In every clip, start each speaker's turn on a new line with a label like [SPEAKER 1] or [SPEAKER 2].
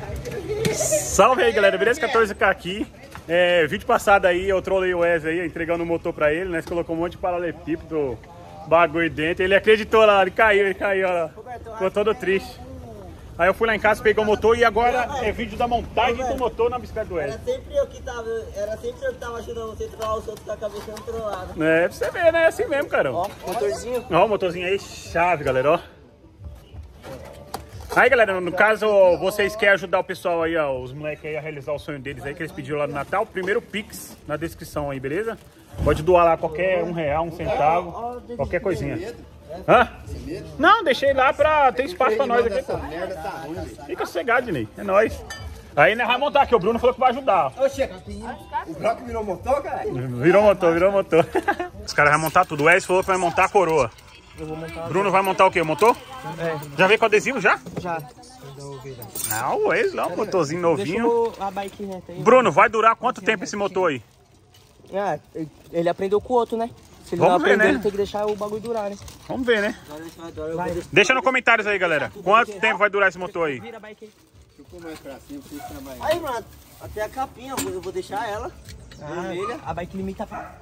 [SPEAKER 1] Salve aí, galera, beleza? 14K aqui. Vídeo passado aí, eu trolei o Wesley aí, entregando o motor pra ele, né? Você colocou um monte de paralelepípedo, bagulho dentro. Ele acreditou lá, ele caiu, ó. Ficou todo triste. Aí eu fui lá em casa, peguei o motor e agora é vídeo da montagem do motor na bicicleta do Wesley.
[SPEAKER 2] Era sempre eu que tava ajudando você a trollar os outros com a cabeça trollada.
[SPEAKER 1] Pra você ver, né? É assim mesmo, cara.
[SPEAKER 2] Ó, motorzinho.
[SPEAKER 1] Ó, o motorzinho aí, chave, galera, ó. Aí, galera, no caso, vocês querem ajudar o pessoal aí, ó, os moleques aí a realizar o sonho deles aí, que eles pediram lá no Natal, primeiro Pix na descrição aí, beleza? Pode doar lá qualquer R$1, R$1, qualquer coisinha. Hã? Não, deixei lá pra ter espaço pra nós aqui, pô. Fica sossegado, Dinei, é nóis. Aí, né, vai montar aqui, o Bruno falou que vai ajudar.
[SPEAKER 2] Oxe, o Brock virou motor, cara?
[SPEAKER 1] Virou motor. Os caras vão montar tudo, o Wesley falou que vai montar a coroa.
[SPEAKER 2] Eu vou montar.
[SPEAKER 1] Bruno vai montar o quê? O motor? Já veio com adesivo já?
[SPEAKER 2] Já.
[SPEAKER 1] Não, o Wesley lá, um motorzinho novinho.
[SPEAKER 2] Deixa a bike reta aí.
[SPEAKER 1] Bruno, vai durar quanto tempo esse motor aí?
[SPEAKER 2] Ah, ele aprendeu com o outro, né? Se ele
[SPEAKER 1] Vamos
[SPEAKER 2] não
[SPEAKER 1] ver,
[SPEAKER 2] aprender,
[SPEAKER 1] né?
[SPEAKER 2] ele tem que deixar o bagulho durar, né?
[SPEAKER 1] Vamos ver, né?
[SPEAKER 2] Vai.
[SPEAKER 1] Deixa nos comentários aí, galera. Quanto tempo vai durar esse motor aí?
[SPEAKER 2] Vira a bike aí. Aí, mano, até a capinha, eu vou deixar ela vermelha. A bike limita pra...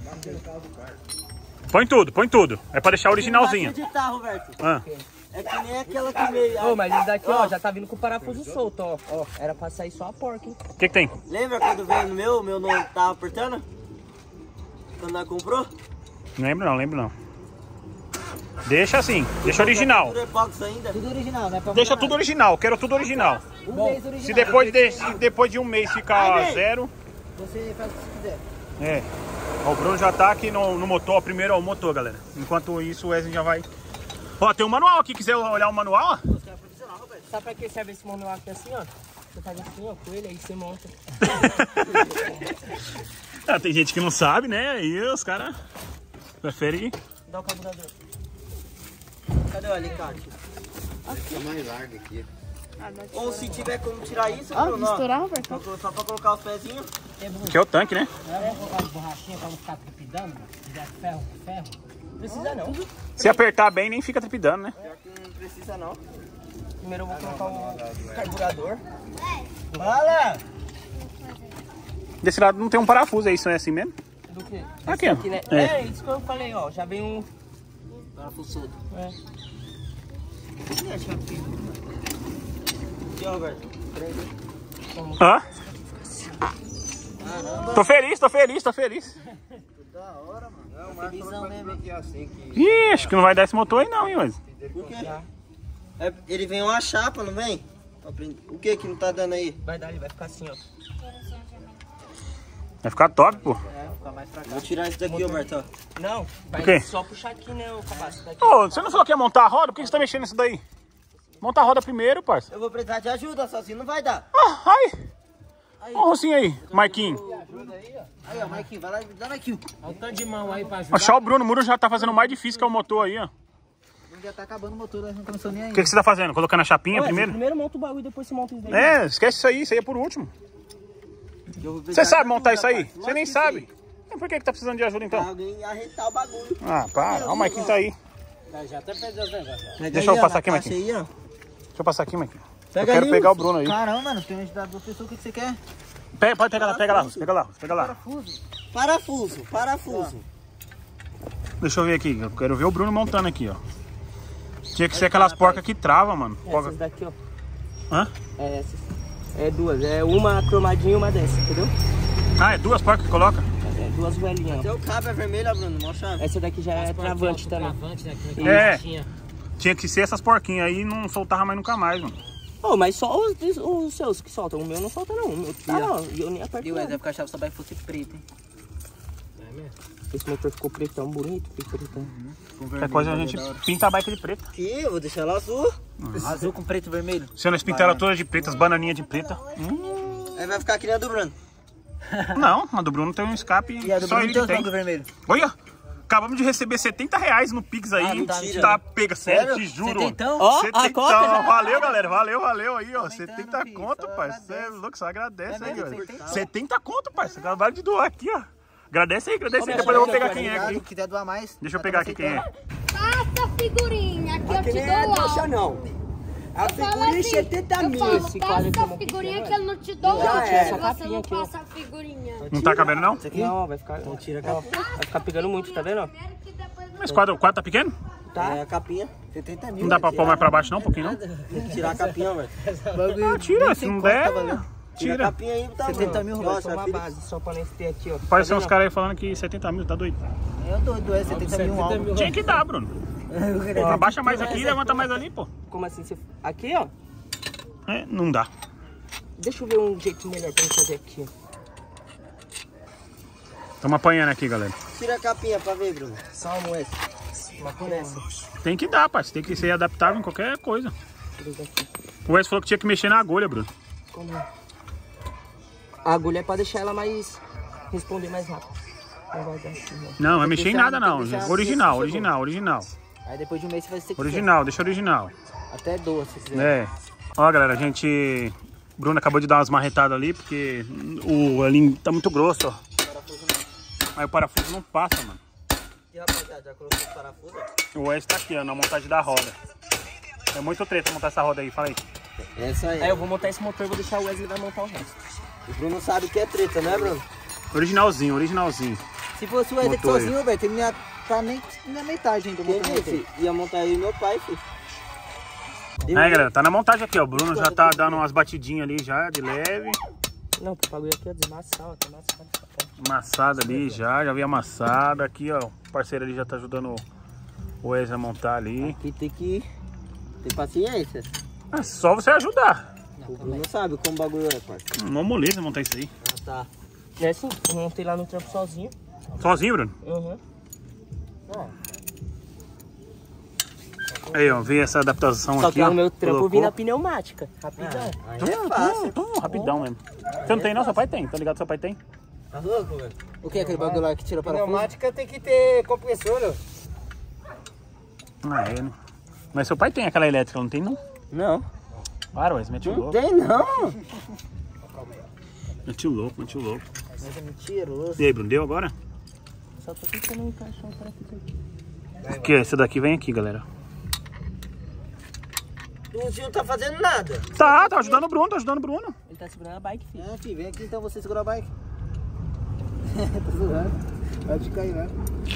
[SPEAKER 1] Põe tudo. É pra deixar originalzinha.
[SPEAKER 2] Acreditar, Roberto.
[SPEAKER 1] Ah.
[SPEAKER 2] É que nem aquela que meio...
[SPEAKER 3] Ô, mas esse daqui, ó, já tá vindo com o parafuso solto, ó. Ó, era pra sair só a porca, hein?
[SPEAKER 1] O que tem?
[SPEAKER 2] Lembra quando veio no meu não tava apertando? Quando nós comprou?
[SPEAKER 1] Não lembro não. Deixa assim, deixa original.
[SPEAKER 2] Tudo epox ainda?
[SPEAKER 3] Tudo original, né?
[SPEAKER 1] Deixa tudo original, quero tudo original.
[SPEAKER 3] Mês original.
[SPEAKER 1] Se depois de um mês ficar zero...
[SPEAKER 3] Você faz o que você
[SPEAKER 1] É.
[SPEAKER 3] quiser.
[SPEAKER 1] Ó, o Bruno já tá aqui no motor, ó, primeiro ó, o motor, galera. Enquanto isso, o Wesley já vai... Ó, tem um manual aqui, quiser olhar o manual, ó.
[SPEAKER 3] Sabe pra que serve esse manual aqui assim, ó? Você faz assim, ó, com ele, aí você monta.
[SPEAKER 1] Ah, tem gente que não sabe, né? Aí os caras preferem...
[SPEAKER 2] Dá o carburador. Cadê o alicate?
[SPEAKER 4] Aqui é mais largo aqui.
[SPEAKER 2] Ou se tiver como tirar isso,
[SPEAKER 5] Ó,
[SPEAKER 2] Bruno, ó.
[SPEAKER 5] misturar, Roberto.
[SPEAKER 2] Só pra colocar os pezinhos.
[SPEAKER 1] Que é o tanque, né?
[SPEAKER 3] Vamos colocar as borrachinhas pra não ficar trepidando, se tiver ferro com ferro. Não precisa não.
[SPEAKER 1] Se apertar bem, nem fica trepidando, né?
[SPEAKER 2] Pior que não precisa não. Primeiro eu vou colocar o carburador. Fala!
[SPEAKER 1] Desse lado não tem um parafuso, é isso, é assim mesmo?
[SPEAKER 3] Do quê?
[SPEAKER 1] Aqui, ó.
[SPEAKER 3] Aqui, né? É isso que eu falei, ó. Já vem um...
[SPEAKER 2] Parafuso solto.
[SPEAKER 3] É.
[SPEAKER 2] Aqui, ó, Roberto.
[SPEAKER 1] Hã?
[SPEAKER 2] Caramba.
[SPEAKER 1] Tô feliz.
[SPEAKER 2] Da hora, mano. Não, mas felizão mesmo.
[SPEAKER 4] Aqui é assim que...
[SPEAKER 1] Ih, acho que não vai dar esse motor aí não, hein, mas...
[SPEAKER 2] Por quê? Ele vem uma chapa, não vem? O que não tá dando aí?
[SPEAKER 3] Vai dar, ele vai ficar assim, ó.
[SPEAKER 1] Vai ficar top, pô.
[SPEAKER 3] É, vai ficar mais pra cá.
[SPEAKER 2] Vou tirar isso daqui, Roberto, ó.
[SPEAKER 3] Não, vai
[SPEAKER 1] O quê?
[SPEAKER 3] só puxar aqui, né, o cabaço daqui.
[SPEAKER 1] Ô, você não falou que ia montar a roda? Por que você tá mexendo nisso daí? Monta a roda primeiro, parça.
[SPEAKER 2] Eu vou precisar de ajuda, sozinho não vai dar.
[SPEAKER 1] Ah, ai. Ó o rocinho aí, Marquinho.
[SPEAKER 2] Aí, ó, Marquinhos, vai lá, dá Marquinhos.
[SPEAKER 3] Olha o tanto de mão aí pra ajudar.
[SPEAKER 1] Achar o Bruno já tá fazendo o mais difícil que é o motor aí, ó.
[SPEAKER 2] Já tá acabando o motor, nós não começou nem
[SPEAKER 1] O
[SPEAKER 2] ainda.
[SPEAKER 1] que você tá fazendo? Colocando a chapinha primeiro?
[SPEAKER 3] Primeiro monta o bagulho, depois você monta isso daí.
[SPEAKER 1] Esquece isso aí é por último. Você sabe montar isso aí? Você nem sabe. Então por que tá precisando de ajuda então?
[SPEAKER 2] Alguém arretar o bagulho.
[SPEAKER 1] Ah, para. Ó, o Marquinhos tá aí.
[SPEAKER 3] Já até perdeu os negócios.
[SPEAKER 1] Deixa eu passar aqui, Marquinhos.
[SPEAKER 2] Aí, ó.
[SPEAKER 1] Deixa eu passar aqui, Marquinhos. Eu
[SPEAKER 2] Pega
[SPEAKER 1] quero
[SPEAKER 2] ali,
[SPEAKER 1] pegar o Bruno aí.
[SPEAKER 2] Caramba, mano, tem uma ajudar duas pessoas, o que você quer?
[SPEAKER 1] Pode pegar lá, pega lá.
[SPEAKER 2] Parafuso.
[SPEAKER 1] Deixa eu ver aqui, eu quero ver o Bruno montando aqui, ó. Tinha que ser aquelas porcas que travam, mano.
[SPEAKER 3] Essas daqui, ó.
[SPEAKER 1] Hã?
[SPEAKER 3] É essas. É duas. É uma cromadinha e uma dessa, entendeu?
[SPEAKER 1] Ah, é duas porcas que coloca?
[SPEAKER 3] É duas velhinhas, ó.
[SPEAKER 2] Até o cabo é vermelho, Bruno, mostra.
[SPEAKER 3] Essa daqui já é travante também.
[SPEAKER 1] É. Tinha que ser essas porquinhas aí e não soltava mais nunca mais, mano.
[SPEAKER 3] Oh, mas só os seus que soltam. O meu não solta, não. O meu tá lá, ó. E eu nem aperto.
[SPEAKER 2] E o Wesley vai ficar chave se a bike fosse preta, hein?
[SPEAKER 3] É mesmo? Esse motor ficou pretão, bonito, ficou pretão.
[SPEAKER 1] Qualquer coisa a gente pinta a bike de preta.
[SPEAKER 2] Aqui, eu vou deixar ela azul.
[SPEAKER 4] Azul com preto e vermelho.
[SPEAKER 1] Se nós pintar ela toda de preta, as bananinhas de preta.
[SPEAKER 2] Aí vai ficar que nem a do Bruno.
[SPEAKER 1] Não, a do Bruno tem um escape
[SPEAKER 4] E a do
[SPEAKER 1] só
[SPEAKER 4] Bruno
[SPEAKER 1] ele
[SPEAKER 4] tem
[SPEAKER 1] que
[SPEAKER 4] os
[SPEAKER 1] tem.
[SPEAKER 4] bancos vermelhos.
[SPEAKER 1] Olha, acabamos de receber R$70 no Pix aí.
[SPEAKER 2] Ah, mentira.
[SPEAKER 1] Tá pega, sério,
[SPEAKER 2] Sério?
[SPEAKER 1] te juro.
[SPEAKER 4] Setentão?
[SPEAKER 3] Ó, a
[SPEAKER 1] Setentão.
[SPEAKER 3] cota já.
[SPEAKER 1] Valeu, galera, valeu aí, ó. 70
[SPEAKER 4] filho,
[SPEAKER 1] conto,
[SPEAKER 4] só
[SPEAKER 1] parceiro. Você é
[SPEAKER 4] agradece.
[SPEAKER 1] louco, só agradece aí,
[SPEAKER 4] mesmo,
[SPEAKER 1] velho.
[SPEAKER 4] 70?
[SPEAKER 1] 70 conto, parceiro. Acabaram de doar aqui, ó. Agradece aí,
[SPEAKER 3] Ô,
[SPEAKER 1] depois
[SPEAKER 3] minha
[SPEAKER 1] eu vou
[SPEAKER 3] gente,
[SPEAKER 1] pegar
[SPEAKER 3] eu
[SPEAKER 1] quem é
[SPEAKER 4] Obrigado,
[SPEAKER 1] aqui.
[SPEAKER 4] se quiser doar mais.
[SPEAKER 1] Deixa eu pegar aqui quem é.
[SPEAKER 5] Passa a figurinha, aqui eu te
[SPEAKER 2] nem é
[SPEAKER 5] dou
[SPEAKER 2] trouxa,
[SPEAKER 5] logo.
[SPEAKER 2] não. A figurinha é 70 mil.
[SPEAKER 5] Esse quadro aqui é uma figurinha que eu não te dou.
[SPEAKER 2] Já é.
[SPEAKER 5] Se você não passa a figurinha.
[SPEAKER 1] Não tá cabendo, não?
[SPEAKER 2] Não, vai ficar. Não tira a capinha. Vai ficar pegando muito, tá vendo?
[SPEAKER 1] Mas o quadro tá pequeno?
[SPEAKER 2] Tá? É a capinha. 70 mil.
[SPEAKER 1] Não dá pra pôr mais pra baixo, não? Um pouquinho, não?
[SPEAKER 2] Tem que tirar a capinha, velho.
[SPEAKER 1] Ah, tira, se não der,
[SPEAKER 2] Tira a
[SPEAKER 1] tira.
[SPEAKER 2] capinha aí, tá
[SPEAKER 4] 70 mil,
[SPEAKER 2] Nossa,
[SPEAKER 4] só uma
[SPEAKER 2] filho.
[SPEAKER 4] base, só pra nós ter aqui, ó.
[SPEAKER 1] Parecem uns caras aí falando que 70 mil, tá doido?
[SPEAKER 4] Eu doido, é 70 mil algo.
[SPEAKER 1] Tinha que dar, Bruno. Abaixa mais aqui e levanta mais ali, pô.
[SPEAKER 2] Como assim? Aqui, ó.
[SPEAKER 1] É, não dá.
[SPEAKER 2] Deixa eu ver um jeito melhor pra gente fazer aqui.
[SPEAKER 1] Estamos apanhando aqui, galera.
[SPEAKER 2] Tira a capinha pra ver, Bruno. Salmo essa. Uma por essa.
[SPEAKER 1] Tem que dar, parceiro. Tem que ser adaptável em qualquer coisa.
[SPEAKER 2] Deixa eu ver aqui.
[SPEAKER 1] O Wes falou que tinha que mexer na agulha, Bruno.
[SPEAKER 2] Como é? A agulha é pra deixar ela mais... responder mais rápido. Não vai dar assim, não.
[SPEAKER 1] Não, vai mexer em nada, não. Original, original, original.
[SPEAKER 4] Aí depois de um mês você vai ser
[SPEAKER 1] Original, deixa original.
[SPEAKER 4] até 12, se quiser.
[SPEAKER 1] É. Ó, galera, a gente... Bruno acabou de dar umas marretadas ali, porque o alinho tá muito grosso, ó. Aí o parafuso não passa, mano.
[SPEAKER 2] E rapaziada, já colocou os parafusos?
[SPEAKER 1] O Wes tá aqui, ó, na montagem da roda. É muito treta montar essa roda aí, fala aí.
[SPEAKER 2] Essa aí. Aí eu vou montar esse motor e vou deixar o Wesley vai montar o resto. O Bruno sabe que é treta, né, Bruno?
[SPEAKER 1] Originalzinho, originalzinho.
[SPEAKER 4] Se fosse o Wesley
[SPEAKER 1] Motor aí.
[SPEAKER 4] sozinho, velho, ele não ia tá nem na metade ainda.
[SPEAKER 2] Quem
[SPEAKER 4] montando
[SPEAKER 2] disse? Ia montar aí meu pai, filho.
[SPEAKER 1] Aí, galera, tá na montagem aqui, ó. O Bruno já tá dando umas batidinhas ali já, de leve.
[SPEAKER 2] Não, o bagulho aqui é desmassar, ó. Tá amassado.
[SPEAKER 1] Amassada ali já vi amassada. Aqui, ó, o parceiro ali já tá ajudando o Wesley a montar ali.
[SPEAKER 2] Aqui tem que ter paciência.
[SPEAKER 1] É só você ajudar.
[SPEAKER 2] O Bruno sabe como o bagulho é, parceiro.
[SPEAKER 1] Uma moleza montar isso aí.
[SPEAKER 2] Ah, tá. É assim, eu montei lá no trampo sozinho.
[SPEAKER 1] Sozinho, Bruno?
[SPEAKER 2] Uhum.
[SPEAKER 1] Aí, ó, veio essa adaptação
[SPEAKER 2] Só
[SPEAKER 1] aqui,
[SPEAKER 2] que
[SPEAKER 1] ó.
[SPEAKER 2] o meu trampo
[SPEAKER 1] colocou.
[SPEAKER 2] vi na pneumática. Rapidão.
[SPEAKER 1] Rapidão mesmo. Você não tem não? Seu pai tem, tá ligado? Seu pai tem?
[SPEAKER 2] Tá louco, velho?
[SPEAKER 4] O que é aquele bagulho lá que tira o parafuso?
[SPEAKER 3] Pneumática tem que ter compressor,
[SPEAKER 1] Ah, é, né? Mas seu pai tem aquela elétrica, não tem não?
[SPEAKER 2] Não.
[SPEAKER 1] Para, Wesley, mete o
[SPEAKER 2] Não
[SPEAKER 1] louco.
[SPEAKER 2] tem, não.
[SPEAKER 1] Mete o louco, mete o louco.
[SPEAKER 4] Mas é mentiroso.
[SPEAKER 1] E aí, Bruno, deu agora?
[SPEAKER 2] Só tô tentando encaixar o parafuso aqui.
[SPEAKER 1] Aqui, essa daqui vem aqui, galera.
[SPEAKER 2] O Gil não tá fazendo nada.
[SPEAKER 1] Tá ajudando o Bruno, tá ajudando o Bruno.
[SPEAKER 2] Ele tá segurando a bike, filho.
[SPEAKER 4] É, filho, vem aqui então você segura a bike. Tô zoando. Pode cair, vai.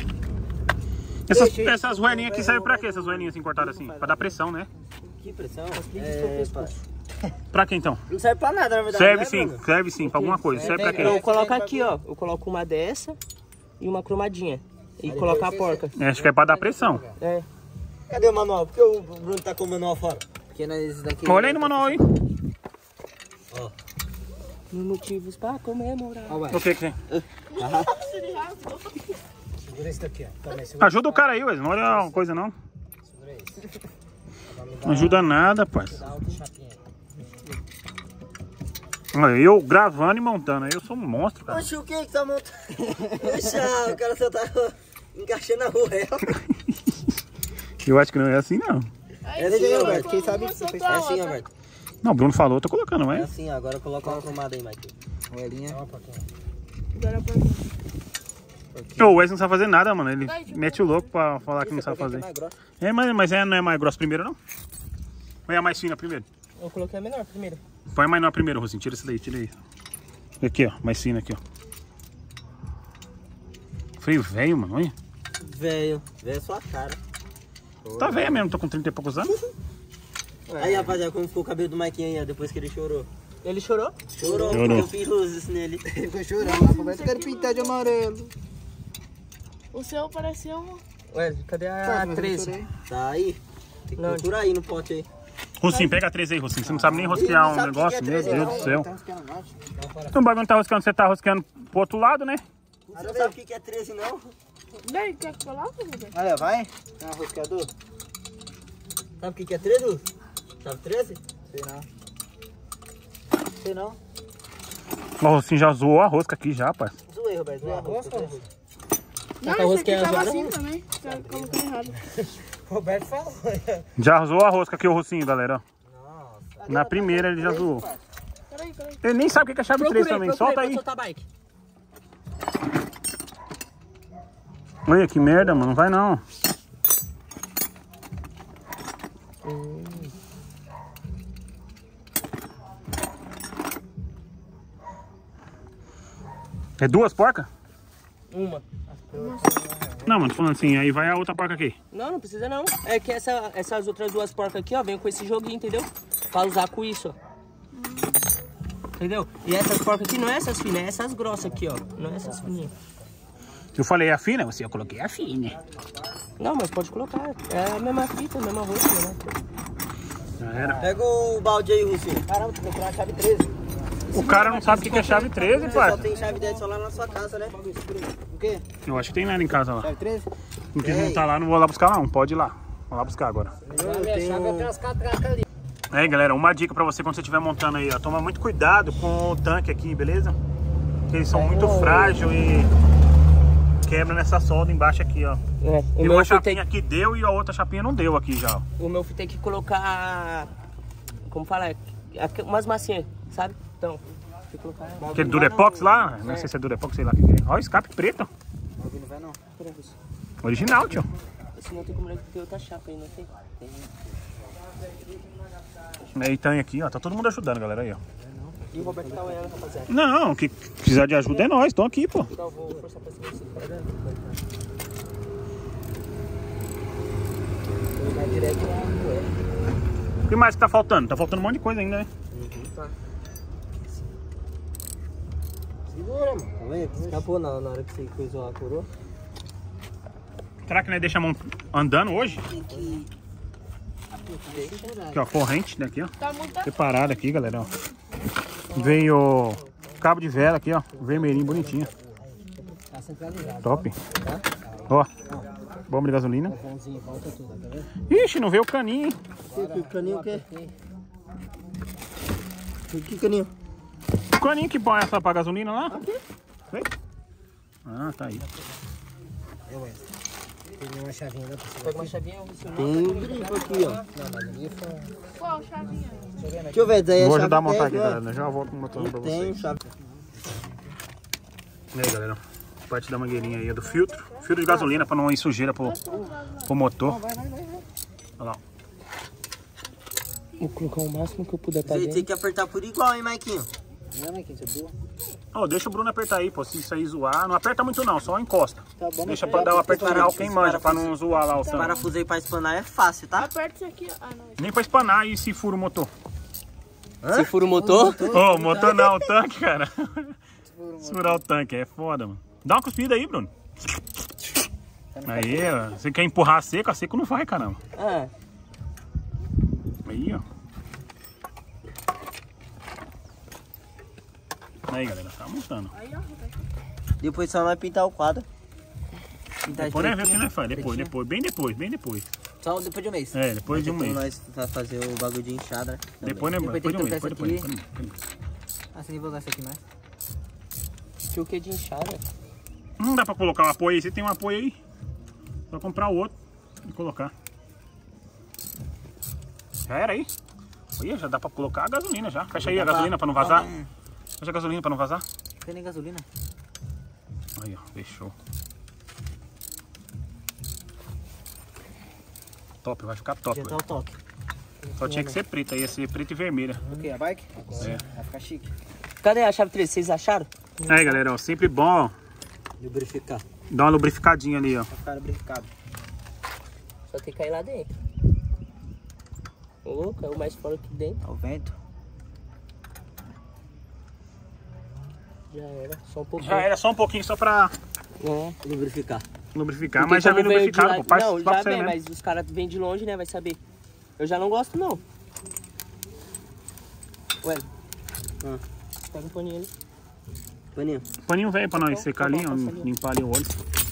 [SPEAKER 1] Essas roelinhas aqui servem pra quê? Essas roelinhas assim cortadas assim? Pra dar pressão, né?
[SPEAKER 2] Que pressão?
[SPEAKER 1] Pra quê então?
[SPEAKER 2] Não serve pra nada, na verdade.
[SPEAKER 1] Serve
[SPEAKER 2] né,
[SPEAKER 1] sim,
[SPEAKER 2] Bruno?
[SPEAKER 1] serve sim, pra alguma coisa. Serve pra quê?
[SPEAKER 2] Eu coloco aqui, ó. Eu coloco uma dessa e uma cromadinha. E colocar a porca.
[SPEAKER 1] Acho que é pra dar pressão.
[SPEAKER 2] É. Cadê o manual? Por que o Bruno tá com o manual fora?
[SPEAKER 4] Porque nós daqui...
[SPEAKER 1] Olha aí no manual aí.
[SPEAKER 2] Motivos pra comemorar.
[SPEAKER 1] O que que tem?
[SPEAKER 3] Segura isso daqui, ó. Toma, segura.
[SPEAKER 1] Ajuda o cara aí, Wesley. Não olha uma coisa não. Não ajuda nada, parceiro. Olha, eu gravando e montando. Aí eu sou um monstro, cara.
[SPEAKER 2] Oxe, o que tá montando? Poxa, o cara só tá encaixando a rua.
[SPEAKER 1] Eu acho que não é assim, não.
[SPEAKER 2] É assim, Roberto. Quem sabe você fez assim, Roberto.
[SPEAKER 1] Não, o Bruno falou, eu tô colocando, não
[SPEAKER 2] É
[SPEAKER 1] é?
[SPEAKER 2] assim, agora coloca uma cromada aí, Mike.
[SPEAKER 4] Roelinha.
[SPEAKER 1] O Wesley não sabe fazer nada, mano. Ele mete o louco pra falar que não sabe fazer. É, mas não é mais grosso primeiro, não? Ou é a mais fina primeiro?
[SPEAKER 2] Eu coloquei a menor primeiro.
[SPEAKER 1] Põe a menor primeiro, Rosinho. Tira isso daí, tira aí. Aqui, ó. Mais fina aqui, ó. Freio velho, mano. Olha.
[SPEAKER 2] Velho é sua cara.
[SPEAKER 1] Tá velho mesmo, tô com 30 e poucos anos.
[SPEAKER 2] Aí, rapaziada, como ficou o cabelo do Mike aí, ó, depois que ele chorou. Ele chorou? Chorou.
[SPEAKER 1] Chorou.
[SPEAKER 2] Eu fiz luzes nele.
[SPEAKER 4] Ficou chorando, Roberto. Quero pintar de amarelo.
[SPEAKER 5] O seu parecia um...
[SPEAKER 2] Ué, cadê a 13? Tá aí. Tem que procurar aí no pote aí.
[SPEAKER 1] Rocinho, pega a 13 aí, Rocinho. Você não sabe nem rosquear um
[SPEAKER 2] sabe o que
[SPEAKER 1] negócio?
[SPEAKER 2] é
[SPEAKER 1] Meu
[SPEAKER 2] 13,
[SPEAKER 1] Deus
[SPEAKER 2] não.
[SPEAKER 1] do céu. O bagulho não tá rosqueando, você tá rosqueando pro outro lado, né?
[SPEAKER 2] Você não sabe o que é 13, não?
[SPEAKER 5] Daí, quer que coloque, bebê?
[SPEAKER 4] Olha, vai. Tem um rosqueador?
[SPEAKER 2] Sabe o que é 13, Luz? Sabe 13?
[SPEAKER 4] Sei não. Sei não.
[SPEAKER 1] O Rocinho já zoou a rosca aqui já, rapaz.
[SPEAKER 2] Zoei, Roberto. Zoei a rosca.
[SPEAKER 5] Não,
[SPEAKER 2] Tá
[SPEAKER 5] esse aqui
[SPEAKER 2] rosqueando
[SPEAKER 5] tava
[SPEAKER 2] agora?
[SPEAKER 5] assim também. Tá colocando errado.
[SPEAKER 3] Roberto falou.
[SPEAKER 1] Já zoou a rosca aqui, o Rocinho, galera.
[SPEAKER 2] Nossa.
[SPEAKER 1] Na primeira ele já zoou.
[SPEAKER 5] Peraí.
[SPEAKER 1] Ele nem sabe o que é chave 3 também. Solta aí.
[SPEAKER 2] Solta a bike.
[SPEAKER 1] Olha que merda, mano. Não vai não. É 2 porcas?
[SPEAKER 2] Uma.
[SPEAKER 1] Não, mano, tô falando assim, aí vai a outra porca aqui.
[SPEAKER 2] Não, não precisa não. É que essas outras 2 porcas aqui, ó, vem com esse joguinho, entendeu? Pra usar com isso, ó. Entendeu? E essas porcas aqui não é essas finas, é essas grossas aqui, ó. Não é essas fininhas.
[SPEAKER 1] Eu falei a fina, eu coloquei a fina.
[SPEAKER 2] Não, mas pode colocar. É a mesma fita, a mesma roupa, né?
[SPEAKER 1] Já era.
[SPEAKER 4] Pega o balde aí, Rucinho.
[SPEAKER 3] Caramba, tu comprou a chave 13.
[SPEAKER 1] O cara não sabe o que é chave 13,
[SPEAKER 4] Você só
[SPEAKER 1] parça.
[SPEAKER 4] tem chave 10 só lá na sua casa, né? O quê?
[SPEAKER 1] Eu acho que tem nada em casa lá.
[SPEAKER 4] Chave 13?
[SPEAKER 1] Não quis montar lá, não vou lá buscar não. Pode ir lá. Vou lá buscar agora.
[SPEAKER 3] A minha chave, eu tenho umas catracas ali.
[SPEAKER 1] Aí, galera, uma dica pra você quando você estiver montando aí, ó. Toma muito cuidado com o tanque aqui, beleza? Porque eles são muito frágeis e quebra nessa solda embaixo aqui, ó.
[SPEAKER 2] É,
[SPEAKER 1] Tem uma chapinha aqui deu e a outra chapinha não deu aqui já, ó.
[SPEAKER 2] O meu tem que colocar... Como fala? Umas massinhas, sabe? Então, tem que colocar...
[SPEAKER 1] Aquele Durepox lá, não sei se é Durepox, sei lá o que é. Olha o escape preto.
[SPEAKER 4] Não vai não.
[SPEAKER 1] Original, tio.
[SPEAKER 2] Esse não tem como ter outra chapa aí, não tem? Tem.
[SPEAKER 1] Aí tem aqui, ó. Tá todo mundo ajudando, galera, aí, ó.
[SPEAKER 2] E o Roberto tá olhando, rapaziada.
[SPEAKER 1] Não, que precisar de ajuda é nós, estão aqui, pô.
[SPEAKER 2] Então eu vou forçar pra cima desse cara. Vou dar direto lá.
[SPEAKER 1] O que mais que tá faltando? Tá faltando um monte de coisa ainda, né?
[SPEAKER 2] Tá.
[SPEAKER 3] Segura, mano.
[SPEAKER 4] Tá vendo?
[SPEAKER 2] Escapou na hora que você coisou a coroa?
[SPEAKER 1] Será que nós deixamos andando hoje? Aqui, ó, corrente daqui, ó.
[SPEAKER 5] Tá muito
[SPEAKER 1] Separado aqui, galera, ó. Veio cabo de vela aqui, ó. Vermelhinho, bonitinho.
[SPEAKER 3] Tá centralizado.
[SPEAKER 1] Top. Ó, bomba de gasolina.
[SPEAKER 3] Pãozinho, volta tudo, tá vendo?
[SPEAKER 1] Ixi, não veio o caninho, hein?
[SPEAKER 4] Que caninho o quê? Que caninho?
[SPEAKER 1] O caninho que põe essa pra gasolina lá? Foi? Ah, tá aí.
[SPEAKER 3] Tem uma chavinha lá pra você.
[SPEAKER 2] Pega uma chavinha, eu vou
[SPEAKER 4] Tem um grifo aqui, ó.
[SPEAKER 3] Não, mas ali foi...
[SPEAKER 5] Qual chavinha?
[SPEAKER 4] Deixa eu ver, daí é
[SPEAKER 1] Vou
[SPEAKER 4] chave
[SPEAKER 1] ajudar a montar
[SPEAKER 4] 10,
[SPEAKER 1] aqui,
[SPEAKER 4] né?
[SPEAKER 1] galera. Já volto mostrando pra
[SPEAKER 4] Tem
[SPEAKER 1] vocês.
[SPEAKER 4] chave.
[SPEAKER 1] E aí, galera, parte da mangueirinha aí é do filtro. Filtro de gasolina pra não ir sujeira pro motor. Olha lá.
[SPEAKER 2] Vou colocar o máximo que eu puder pra
[SPEAKER 4] Você
[SPEAKER 2] dentro.
[SPEAKER 4] tem que apertar por igual, hein, Maiquinho?
[SPEAKER 3] Não, mas quem você boa?
[SPEAKER 1] Ó, deixa o Bruno apertar aí, pô. Se isso aí zoar, não aperta muito não, só encosta.
[SPEAKER 3] Tá bom,
[SPEAKER 1] Deixa pra dar um aperto final quem manja, pra não zoar lá o
[SPEAKER 4] Esse
[SPEAKER 1] sangue.
[SPEAKER 4] parafuso aí pra espanar é fácil, tá?
[SPEAKER 5] Aperta isso aqui. Ah, não.
[SPEAKER 1] Nem pra espanar e se fura o motor.
[SPEAKER 2] Se fura o motor,
[SPEAKER 1] Ô, motor não, o tanque, cara. Se furar o tanque, é foda, mano. Dá uma cuspida aí, Bruno. Aí, ó. Você quer empurrar a seco não vai, caramba.
[SPEAKER 2] ah,
[SPEAKER 1] Aí, ó. Aí, galera, tá montando.
[SPEAKER 4] Depois só vai pintar o quadro. Pintar
[SPEAKER 1] Depois nós vemos o que
[SPEAKER 4] estreitinho.
[SPEAKER 1] nós faz. Depois, bem depois, bem depois.
[SPEAKER 3] Só depois de um mês.
[SPEAKER 1] É, depois de um
[SPEAKER 4] Então
[SPEAKER 1] mês.
[SPEAKER 4] nós vai fazer o bagulho de enxada, né?
[SPEAKER 1] Depois, né,
[SPEAKER 3] Depois
[SPEAKER 1] depois de um
[SPEAKER 3] tem
[SPEAKER 1] mês.
[SPEAKER 3] que
[SPEAKER 1] Depois,
[SPEAKER 3] trocar essa
[SPEAKER 1] depois.
[SPEAKER 3] Ah, você nem vai usar isso aqui mais.
[SPEAKER 2] que o que de inchada?
[SPEAKER 1] Não dá pra colocar um apoio aí. Você tem um apoio aí? Só comprar o outro e colocar. Já era aí? Olha, já dá pra colocar a gasolina já. Fecha aí a gasolina pra não vazar. Fecha a gasolina pra não vazar.
[SPEAKER 3] Não tem nem gasolina.
[SPEAKER 1] Aí, ó, fechou. Top, vai ficar top.
[SPEAKER 3] Já tá
[SPEAKER 1] velho.
[SPEAKER 3] o toque.
[SPEAKER 1] Só tinha que ser preta, ia ser preta e vermelha.
[SPEAKER 3] O que? A bike?
[SPEAKER 1] É.
[SPEAKER 3] Vai ficar chique.
[SPEAKER 2] Cadê a chave 3? Vocês acharam?
[SPEAKER 1] Aí, galera, ó, sempre bom, ó,
[SPEAKER 3] Lubrificar.
[SPEAKER 1] dar uma lubrificadinha ali, ó.
[SPEAKER 3] Vai ficar lubrificado.
[SPEAKER 2] Só tem que cair lá dentro. Ô, caiu mais fora que dentro.
[SPEAKER 3] Tá o vento.
[SPEAKER 2] Já era, só um pouquinho.
[SPEAKER 1] Já era só um pouquinho, só pra
[SPEAKER 2] É.
[SPEAKER 3] Lubrificar.
[SPEAKER 1] lubrificar,
[SPEAKER 2] Porque
[SPEAKER 1] mas já vem
[SPEAKER 2] como veio de
[SPEAKER 1] lubrificado,
[SPEAKER 2] lá-
[SPEAKER 1] pô. Faz
[SPEAKER 2] Não,
[SPEAKER 1] pra
[SPEAKER 2] já
[SPEAKER 1] você,
[SPEAKER 2] vem,
[SPEAKER 1] né?
[SPEAKER 2] mas os caras vêm de longe, né? Vai saber. Eu já não gosto, não. Ué. Pega um paninho ali.
[SPEAKER 4] Paninho.
[SPEAKER 1] Paninho velho pra nós secar ali, ó, limpar ali o óleo.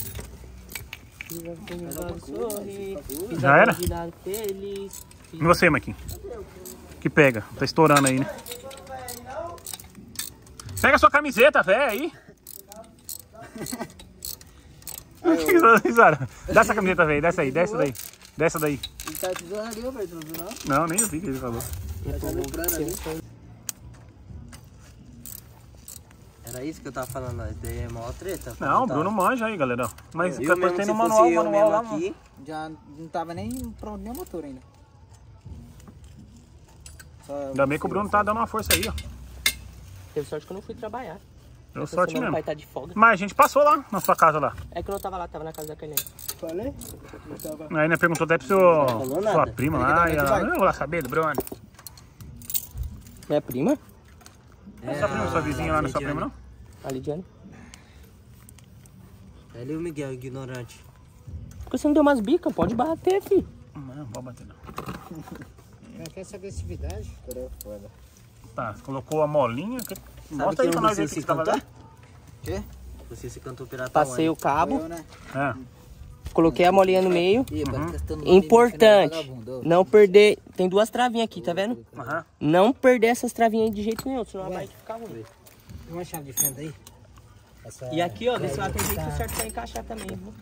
[SPEAKER 1] Já era?
[SPEAKER 2] Feliz.
[SPEAKER 1] E você, Maquinho? Que pega? Tá estourando aí, né? Pega a sua camiseta, velho, aí. Dá essa camiseta, velho. Desce aí, desce daí. Desce daí.
[SPEAKER 4] Ele tá te zoando ali, Roberto, não viu não?
[SPEAKER 1] Não, nem vi o que ele falou.
[SPEAKER 4] Tá comprando ali. Era isso que eu tava falando, nós. Daí é mó treta.
[SPEAKER 1] Não, o Bruno manja aí, galera. Mas
[SPEAKER 4] Eu
[SPEAKER 1] depois
[SPEAKER 4] mesmo,
[SPEAKER 1] tem
[SPEAKER 4] se
[SPEAKER 1] no
[SPEAKER 4] fosse
[SPEAKER 1] manual,
[SPEAKER 4] eu
[SPEAKER 1] manual
[SPEAKER 4] mesmo
[SPEAKER 1] lá.
[SPEAKER 4] aqui,
[SPEAKER 3] Já não tava nem pronto nem o motor ainda. Só
[SPEAKER 1] Ainda bem que o Bruno tá dando uma força aí, ó.
[SPEAKER 2] Teve sorte que eu não fui trabalhar.
[SPEAKER 1] Deu sorte
[SPEAKER 2] Meu
[SPEAKER 1] mesmo.
[SPEAKER 2] pai tá de folga.
[SPEAKER 1] Mas a gente passou lá na sua casa lá.
[SPEAKER 2] É que eu não tava lá, tava na casa da Carlinha.
[SPEAKER 4] Falei?
[SPEAKER 1] Aí né, perguntou até pro
[SPEAKER 2] falou
[SPEAKER 1] sua
[SPEAKER 2] nada.
[SPEAKER 1] prima lá. E ela, eu vou lá saber do Bruno.
[SPEAKER 2] Minha prima?
[SPEAKER 1] Não sua prima, sua vizinha lá, não é sua prima não?
[SPEAKER 2] A Lidiane.
[SPEAKER 3] Ela e o Miguel, ignorante.
[SPEAKER 2] Por que você não deu umas bicas? Pode bater, filho.
[SPEAKER 1] Não vou bater não.
[SPEAKER 3] Não quer essa agressividade?
[SPEAKER 4] Foda.
[SPEAKER 1] Tá, colocou a molinha. Mostra aí
[SPEAKER 3] que
[SPEAKER 1] pra nós
[SPEAKER 3] você
[SPEAKER 1] ver o que
[SPEAKER 3] se
[SPEAKER 1] você tá fazendo.
[SPEAKER 4] Quê?
[SPEAKER 3] Você se cantou pirata.
[SPEAKER 2] Passei o cabo,
[SPEAKER 4] Eu, né?
[SPEAKER 1] É.
[SPEAKER 2] coloquei a molinha no meio.
[SPEAKER 4] Ih, parece que testando
[SPEAKER 2] Importante, não perder... Tem duas travinhas aqui, tá vendo?
[SPEAKER 1] Aham.
[SPEAKER 2] Não perder essas travinhas aí de jeito nenhum, senão a bike fica ruim.
[SPEAKER 3] Tem uma chave de fenda aí? Essa...
[SPEAKER 2] E aqui, ó, desse lado tem jeito certo pra encaixar também, viu?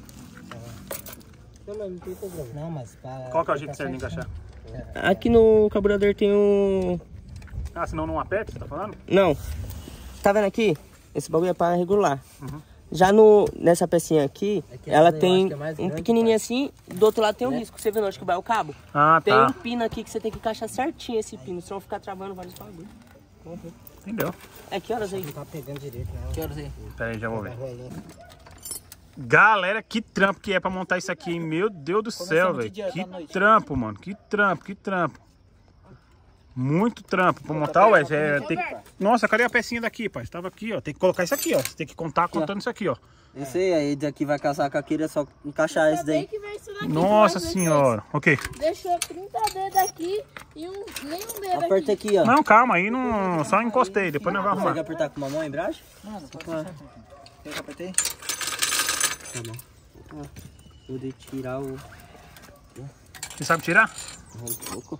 [SPEAKER 3] Não, mas não tem problema. Não, mas pra...
[SPEAKER 1] Qual que é o jeito certo de encaixar?
[SPEAKER 2] Aqui no carburador tem um...
[SPEAKER 1] Ah, senão não aperta, você tá falando?
[SPEAKER 2] Não. Tá vendo aqui? Esse bagulho é pra regular.
[SPEAKER 1] Uhum.
[SPEAKER 2] Já nessa pecinha aqui,
[SPEAKER 3] que
[SPEAKER 2] ela
[SPEAKER 3] essa daí eu
[SPEAKER 2] tem
[SPEAKER 3] acho que é mais
[SPEAKER 2] um
[SPEAKER 3] grande,
[SPEAKER 2] pequenininho assim, do outro lado tem um risco. Você viu onde que vai o cabo?
[SPEAKER 1] Ah,
[SPEAKER 2] Tem
[SPEAKER 1] tá.
[SPEAKER 2] um pino aqui que você tem que encaixar certinho esse pino, senão ficar travando vários bagulhos.
[SPEAKER 1] Entendeu?
[SPEAKER 2] É que horas aí?
[SPEAKER 3] Não tá pegando direito, não.
[SPEAKER 2] Que horas aí?
[SPEAKER 1] Pera aí, já vou ver.
[SPEAKER 3] Tá rolando.
[SPEAKER 1] Galera, que trampo que é pra montar isso aqui, hein? Meu Deus do céu, velho. Que trampo, mano. Que trampo, que trampo. Muito trampo pra montar, ué. Nossa, cadê a pecinha daqui, pai? Tava aqui, ó. Tem que colocar isso aqui, ó. Você tem que contar contando isso aqui, ó.
[SPEAKER 3] Eu sei, aí daqui vai casar com aquele, é só encaixar esse daí.
[SPEAKER 5] Que vem isso daqui,
[SPEAKER 1] Nossa
[SPEAKER 5] mas
[SPEAKER 1] senhora. Ok.
[SPEAKER 5] Deixou 30 dedos aqui e nenhum dedo
[SPEAKER 3] Aperta
[SPEAKER 5] aqui.
[SPEAKER 3] aqui, ó.
[SPEAKER 1] Não, calma aí. Não... Só encostei. Depois nós vamos
[SPEAKER 3] Consegue
[SPEAKER 1] arrumar.
[SPEAKER 3] apertar com uma mão a embreagem?
[SPEAKER 4] Não, não pode ser. Quer que eu apertei?
[SPEAKER 3] Tá bom. Poder tirar o...
[SPEAKER 1] Você sabe tirar?
[SPEAKER 3] Um pouco.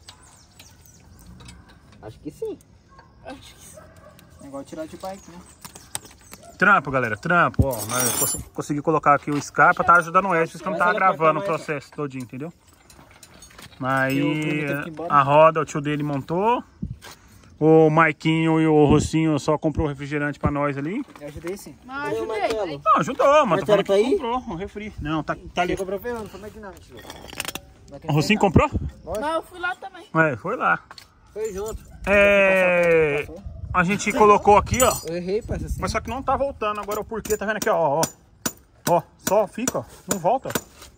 [SPEAKER 3] Acho que sim.
[SPEAKER 4] É igual tirar de bike, né?
[SPEAKER 1] Trampo, galera. Trampo, ó. Nós consegui colocar aqui o Scarpa. Tá ajudando o Edson, que não tava gravando o processo todinho, entendeu? Aí a roda, o tio dele montou. O Maiquinho e o Rocinho só comprou refrigerante pra nós ali.
[SPEAKER 4] Eu ajudei sim.
[SPEAKER 5] Mas ajudei.
[SPEAKER 1] Não, ajudou, mano. Tô falando
[SPEAKER 3] Martelo tá
[SPEAKER 1] que
[SPEAKER 3] aí?
[SPEAKER 1] comprou um refri. Não, tá ali.
[SPEAKER 4] Você comprou ferrando, como é que não?
[SPEAKER 1] O Rocinho comprou?
[SPEAKER 5] Mas eu fui lá também.
[SPEAKER 1] É, foi lá.
[SPEAKER 3] Foi junto.
[SPEAKER 1] É... A gente colocou aqui, ó.
[SPEAKER 4] Eu errei, parceiro. Assim.
[SPEAKER 1] Mas só que não tá voltando. Agora o porquê, tá vendo aqui, ó. Ó, só fica, ó. Não volta.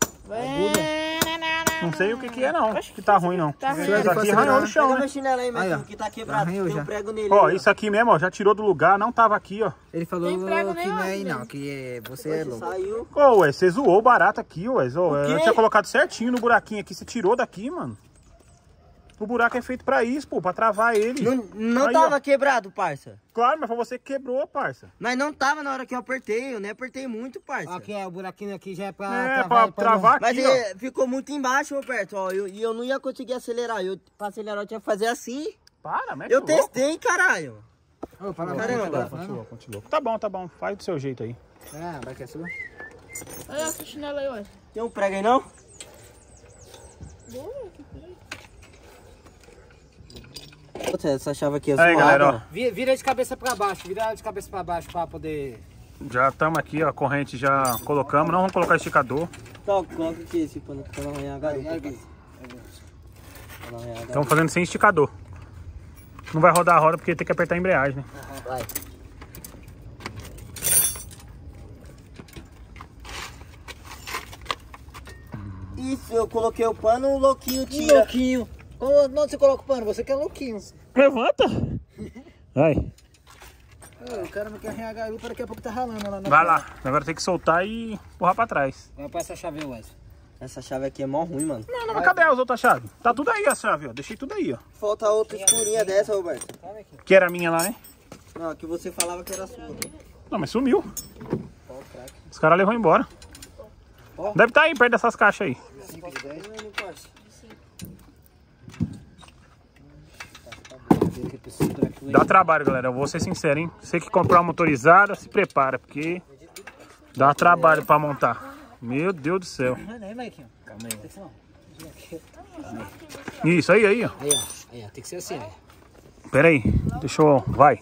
[SPEAKER 1] Não sei o que que é, não. Que tá ruim, não.
[SPEAKER 5] Tá ruim.
[SPEAKER 1] Isso aqui arranhou no chão,
[SPEAKER 3] Pega
[SPEAKER 1] né?
[SPEAKER 3] meu chinelo aí,
[SPEAKER 4] Aí,
[SPEAKER 3] mesmo,
[SPEAKER 4] ó.
[SPEAKER 3] que tá quebrado.
[SPEAKER 4] Arranhou
[SPEAKER 3] Tem
[SPEAKER 4] já.
[SPEAKER 3] um prego nele.
[SPEAKER 1] Ó,
[SPEAKER 3] aí,
[SPEAKER 1] isso aqui mesmo, ó. Já tirou do lugar. Não tava aqui, ó.
[SPEAKER 4] Ele falou
[SPEAKER 5] Tem prego
[SPEAKER 4] que
[SPEAKER 5] nem
[SPEAKER 4] não é
[SPEAKER 5] lá,
[SPEAKER 4] aí não,
[SPEAKER 5] né?
[SPEAKER 4] que você é louco.
[SPEAKER 3] Saiu.
[SPEAKER 1] Ô, ué, você zoou barato aqui, ué. Eu
[SPEAKER 3] quê?
[SPEAKER 1] tinha colocado certinho no buraquinho aqui. Você tirou daqui, mano. O buraco é feito pra isso, pô. Pra travar ele.
[SPEAKER 3] Não
[SPEAKER 1] Aí,
[SPEAKER 3] tava
[SPEAKER 1] ó.
[SPEAKER 3] quebrado, parça.
[SPEAKER 1] Claro, mas foi você que quebrou, parça.
[SPEAKER 3] Mas não tava na hora que eu apertei. Eu nem apertei muito, parça.
[SPEAKER 4] Aqui é o buraquinho aqui já é pra
[SPEAKER 1] É, pra travar
[SPEAKER 3] Mas
[SPEAKER 1] aqui, ó.
[SPEAKER 3] ficou muito embaixo, Roberto, ó. E eu não ia conseguir acelerar. Pra acelerar eu tinha que fazer assim.
[SPEAKER 1] Para, mete
[SPEAKER 3] Eu
[SPEAKER 1] o louco.
[SPEAKER 3] testei, caralho.
[SPEAKER 4] Ô, para
[SPEAKER 3] Caramba.
[SPEAKER 1] Continua. Tá bom. Faz do seu jeito aí.
[SPEAKER 4] Ah, vai que é sua?
[SPEAKER 5] Olha essa chinela aí, olha.
[SPEAKER 3] Tem um prego aí, não? Putz, essa chave aqui é
[SPEAKER 1] Aí,
[SPEAKER 3] zoada.
[SPEAKER 1] galera, ó.
[SPEAKER 4] Vira de cabeça pra baixo, vira de cabeça pra baixo pra poder...
[SPEAKER 1] Já estamos aqui, ó. A corrente já colocamos. Não vamos colocar esticador.
[SPEAKER 3] Coloca aqui esse pano pra não arranhar a garupa. Pra não arranhar a garupa.
[SPEAKER 1] Estamos fazendo sem esticador. Não vai rodar a roda porque tem que apertar a embreagem, né?
[SPEAKER 3] Vai. Isso, eu coloquei o pano, o louquinho tira.
[SPEAKER 4] Louquinho. Onde você coloca o pano? Você que é louquinho.
[SPEAKER 1] Levanta! Vai.
[SPEAKER 4] Ô, o cara não quer arranhar a garupa, daqui a pouco tá ralando lá na...
[SPEAKER 1] Vai lá. Agora tem que soltar e empurrar pra trás.
[SPEAKER 4] Vai pra essa chave aí, Wesley.
[SPEAKER 3] Essa chave aqui é mó ruim, mano.
[SPEAKER 1] Não, mas cadê as outras chaves? Tá tudo aí a chave, ó. Deixei tudo aí, ó.
[SPEAKER 3] Falta outra escurinha dessa, Roberto.
[SPEAKER 1] Que era a minha lá, né?
[SPEAKER 3] Não, que você falava que era sua.
[SPEAKER 1] Não, mas sumiu. Os caras levou embora. Deve estar aí perto dessas caixas aí.
[SPEAKER 4] 5 de 10.
[SPEAKER 1] Dá trabalho, galera. Eu vou ser sincero, hein? Você que comprar uma motorizada, se prepara, porque dá trabalho pra montar. Meu Deus do céu.
[SPEAKER 4] Aí, Maiquinho.
[SPEAKER 3] Calma aí.
[SPEAKER 1] Isso, aí, ó.
[SPEAKER 4] Aí, ó. Aí, ó. Tem que ser assim, ó.
[SPEAKER 1] Pera aí. Deixa eu... Vai.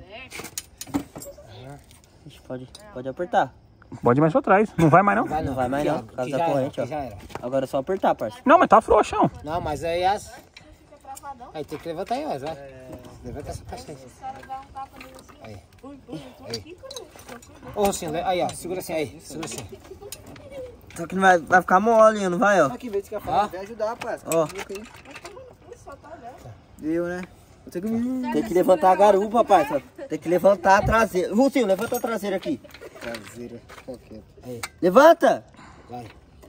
[SPEAKER 3] Ixi, pode apertar.
[SPEAKER 1] Pode ir mais pra trás. Não vai mais, não?
[SPEAKER 3] Não vai mais não, por causa da corrente, ó.
[SPEAKER 4] Já era.
[SPEAKER 3] Agora é só apertar, parça.
[SPEAKER 1] Não, mas tá frouxão.
[SPEAKER 4] Não, mas aí as... Aí tem que levantar aí, ó. Levanta essa caixa aí. Aí. Aí.
[SPEAKER 3] Ô, Rocinho, aí, ó. Segura assim, aí. Segura assim.
[SPEAKER 2] Só que não vai ficar mole, não vai, ó.
[SPEAKER 4] Aqui, vê se quer falar. Vai ajudar, rapaz.
[SPEAKER 2] Ó.
[SPEAKER 4] Viu, né?
[SPEAKER 2] Tem que levantar a garupa, parça. Tem que levantar a traseira. Rucinho, levanta a traseira aqui.
[SPEAKER 4] Traseira.
[SPEAKER 2] Aí. Levanta!
[SPEAKER 3] Vai.